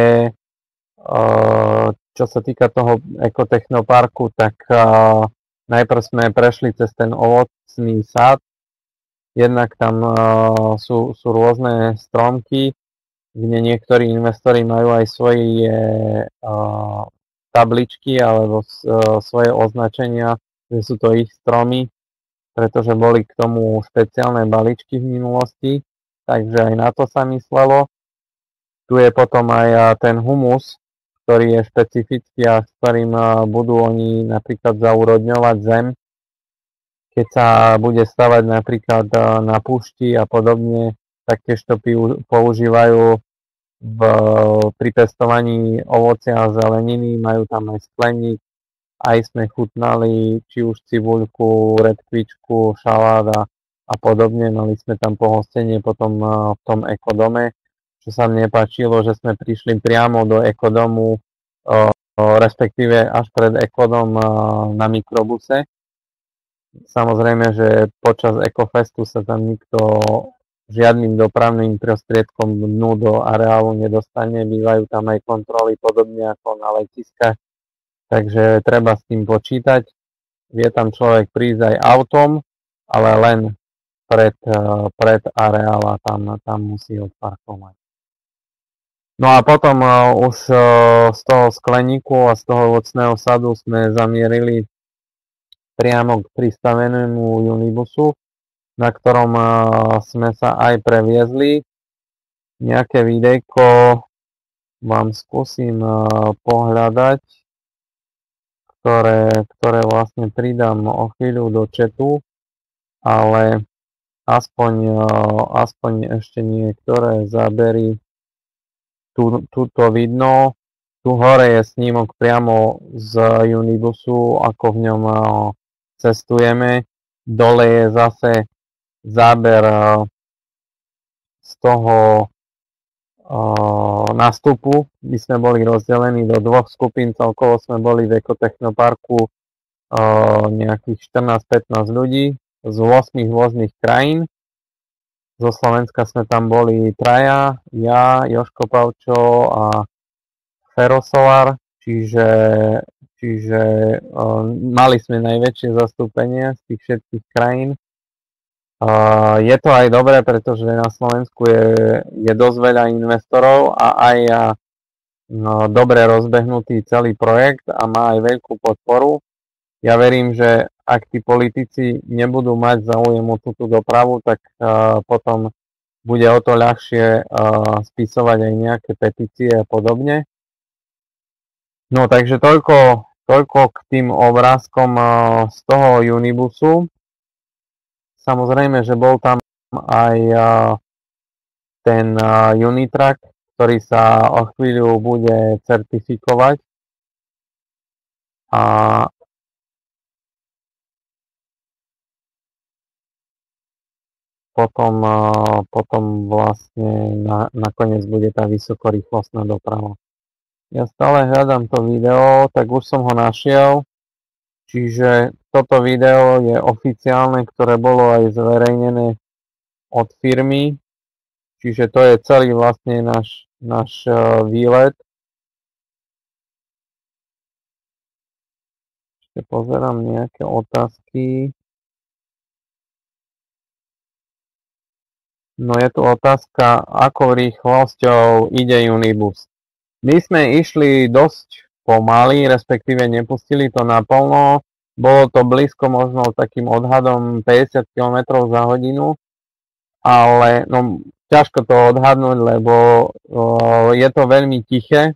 čo sa týka toho ekotechnoparku, tak najprv sme prešli cez ten ovocný sad. Jednak tam sú rôzne stromky, kde niektorí investori majú aj svoje tabličky alebo svoje označenia, že sú to ich stromy, pretože boli k tomu špeciálne balíčky v minulosti, takže aj na to sa myslelo. Tu je potom aj ten humus, ktorý je špecifický a s ktorým budú oni napríklad zaúrodňovať zem, keď sa bude stavať napríklad na púšti a podobne, taktiež to používajú pri testovaní ovocia a zeleniny, majú tam aj skleník, aj sme chutnali či už cibuľku, redkvičku, šalát a podobne. Mali sme tam pohostenie potom v tom ekodome, čo sa mne páčilo, že sme prišli priamo do ekodomu, respektíve až pred ekodom na mikrobuse. Samozrejme, že počas ekofestu sa tam nikto žiadnym dopravným prostriedkom dnu do areálu nedostane, bývajú tam aj kontroly podobne ako na letiskách, takže treba s tým počítať. Vie tam človek prísť aj autom, ale len pred areál a tam musí odparkovať. No a potom už z toho skleníku a z toho ovocného sadu sme zamierili priamo k pristavenému Unibusu, na ktorom sme sa aj previezli. Nejaké videjko vám skúsim pohľadať, ktoré vlastne pridám o chvíľu do chatu, ale aspoň ešte niektoré zábery tuto vidno. Tu hore je snímok priamo z Unibusu, ako v ňom cestujeme. Dole je zase záber z toho nástupu. My sme boli rozdelení do dvoch skupín, celkovo sme boli v ekotechnoparku nejakých 14-15 ľudí z 8 rôznych krajín. Zo Slovenska sme tam boli traja, ja, Jožko Pavčo a Ferosolar, čiže mali sme najväčšie zastúpenie z tých všetkých krajín. Je to aj dobré, pretože na Slovensku je dosť veľa investorov a aj dobre rozbehnutý celý projekt a má aj veľkú podporu. Ja verím, že ak tí politici nebudú mať záujem o túto dopravu, tak potom bude o to ľahšie spisovať aj nejaké petície a podobne. No takže toľko k tým obrázkom z toho Unibusu. Samozrejme, že bol tam aj ten Unitrack, ktorý sa o chvíľu bude certifikovať. A potom vlastne nakoniec bude tá vysokorýchlostná doprava. Ja stále hľadám to video, tak už som ho našiel. Čiže toto video je oficiálne, ktoré bolo aj zverejnené od firmy. Čiže to je celý vlastne náš výlet. Ešte pozerám nejaké otázky. No je tu otázka, akou rýchlosťou ide Unibus. My sme išli dosť pomaly, respektíve nepustili to naplno. Bolo to blízko možno takým odhadom 50 km za hodinu, ale no, ťažko to odhadnúť, lebo je to veľmi tiché.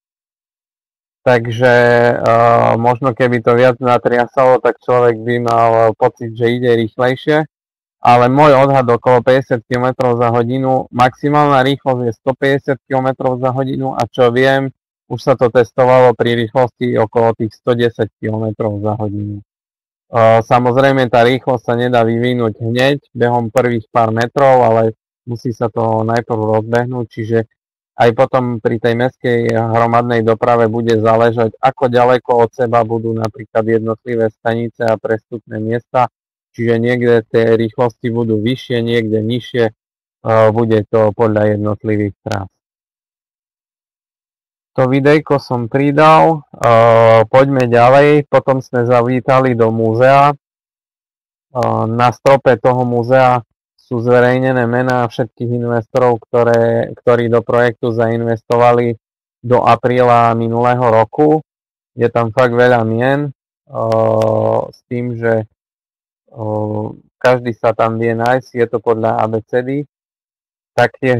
Takže možno keby to viac natriasalo, tak človek by mal pocit, že ide rýchlejšie. Ale môj odhad okolo 50 km za hodinu, maximálna rýchlosť je 150 km za hodinu a čo viem, už sa to testovalo pri rýchlosti okolo tých 110 km za hodinu. Samozrejme tá rýchlosť sa nedá vyvinúť hneď behom prvých pár metrov, ale musí sa to najprv rozbehnúť, čiže aj potom pri tej mestskej hromadnej doprave bude záležať, ako ďaleko od seba budú napríklad jednotlivé stanice a prestupné miesta. Čiže niekde tie rýchlosti budú vyššie, niekde nižšie. Bude to podľa jednotlivých trás. To videjko som pridal. Poďme ďalej. Potom sme zavítali do múzea. Na strope toho múzea sú zverejnené mená všetkých investorov, ktorí do projektu zainvestovali do apríla minulého roku. Je tam fakt veľa mien s tým, že každý sa tam vie nájsť, je to podľa ABCD. Taktiež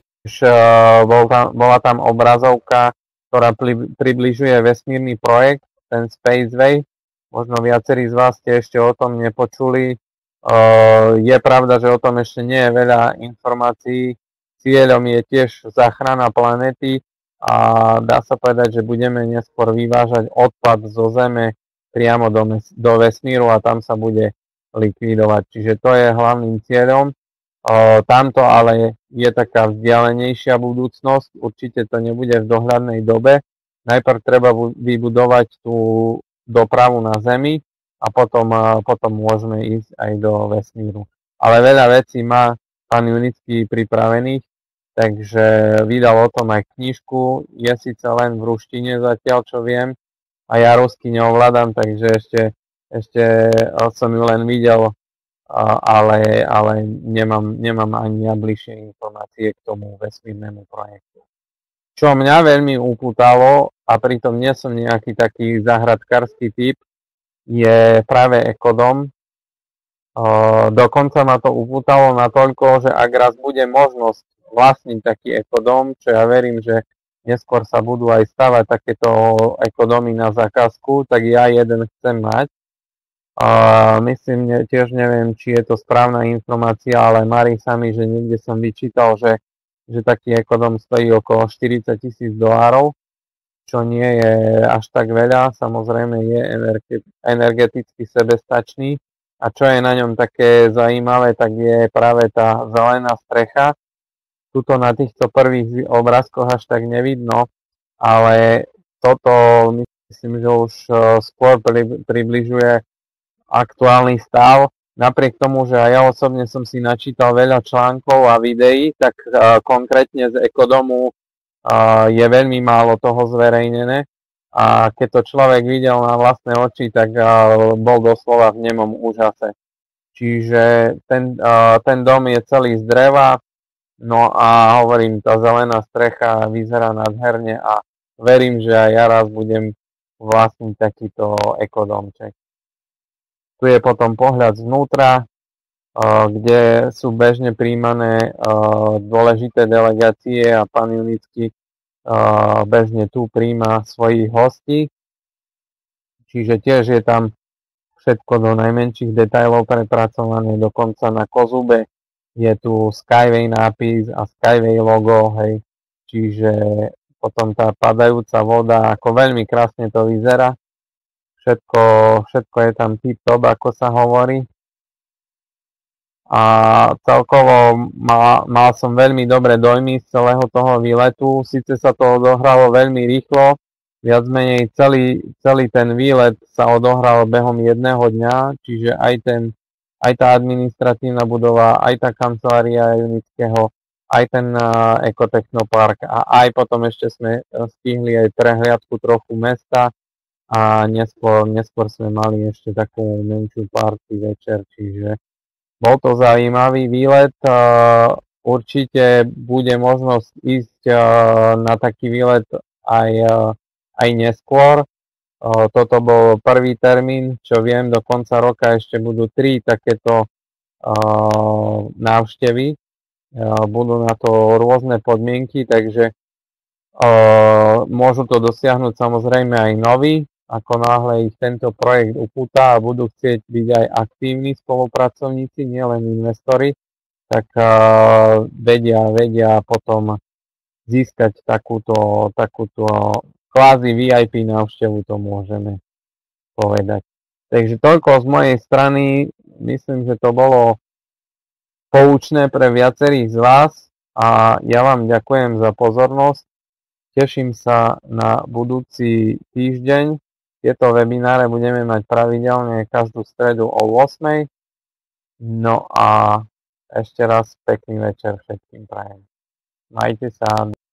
bola tam obrazovka, ktorá približuje vesmírny projekt, ten Spaceway. Možno viacerí z vás ste ešte o tom nepočuli. Je pravda, že o tom ešte nie je veľa informácií. Cieľom je tiež záchrana planéty a dá sa povedať, že budeme neskôr vyvážať odpad zo Zeme priamo do vesmíru a tam sa bude likvidovať. Čiže to je hlavným cieľom. Tamto ale je taká vzdialenejšia budúcnosť. Určite to nebude v dohľadnej dobe. Najprv treba vybudovať tú dopravu na Zemi, a potom môžeme ísť aj do vesmíru. Ale veľa vecí má pán Junický pripravených, takže vydal o tom aj knižku. Je síce len v ruštine zatiaľ, čo viem, a ja rusky neovládam, takže ešte som ju len videl, ale nemám ani bližšie informácie k tomu vesmírnemu projektu. Čo mňa veľmi upútalo, a pritom nie som nejaký taký záhradkársky typ, je práve ekodom. Dokonca ma to upútalo natoľko, že ak raz bude možnosť vlastniť taký ekodom, čo ja verím, že neskôr sa budú aj stavať takéto ekodomy na zákazku, tak ja jeden chcem mať. Myslím, tiež neviem, či je to správna informácia, ale marí sa mi, že niekde som vyčítal, že taký ekodom stojí okolo $40,000, čo nie je až tak veľa, samozrejme je energeticky sebestačný. A čo je na ňom také zaujímavé, tak je práve tá zelená strecha. Tuto na týchto prvých obrázkoch až tak nevidno, ale toto myslím, že už skôr približuje aktuálny stav. Napriek tomu, že aj ja osobne som si načítal veľa článkov a videí, tak konkrétne z ekodomu je veľmi málo toho zverejnené a keď to človek videl na vlastné oči, tak bol doslova v nemom úžase. Čiže ten dom je celý z dreva, no a hovorím, tá zelená strecha vyzerá nádherne a verím, že aj ja raz budem vlastniť takýto ekodomček. Tu je potom pohľad zvnútra, kde sú bežne príjmané dôležité delegácie a pán Junický bežne tu príjma svojich hostí. Čiže tiež je tam všetko do najmenších detailov prepracované, dokonca na kozube je tu Skyway nápis a Skyway logo, hej. Čiže potom tá padajúca voda, ako veľmi krásne to vyzerá. Všetko je tam tip-top, ako sa hovorí. A celkovo mal som veľmi dobré dojmy z celého toho výletu. Síce sa to odohralo veľmi rýchlo, viac menej celý ten výlet sa odohral behom jedného dňa, čiže aj tá administratívna budova, aj tá kancelária Junického, aj ten ekotechnopark a aj potom ešte sme stihli aj prehliadku trochu mesta a neskôr sme mali ešte takú menšiu party večer, čiže bol to zaujímavý výlet. Určite bude možnosť ísť na taký výlet aj neskôr. Toto bol prvý termín, čo viem, do konca roka ešte budú 3 takéto návštevy. Budú na to rôzne podmienky, takže môžu to dosiahnuť samozrejme aj noví. Ako náhle ich tento projekt upúta a budú chcieť byť aj aktívni spolupracovníci, nielen investori, tak vedia potom získať takúto kvázi VIP návštevu, to môžeme povedať. Takže toľko z mojej strany, myslím, že to bolo poučné pre viacerých z vás a ja vám ďakujem za pozornosť Teším sa na budúci týždeň. Tieto webináre budeme mať pravidelne každú stredu o 8. No a ešte raz pekný večer všetkým prajem. Majte sa.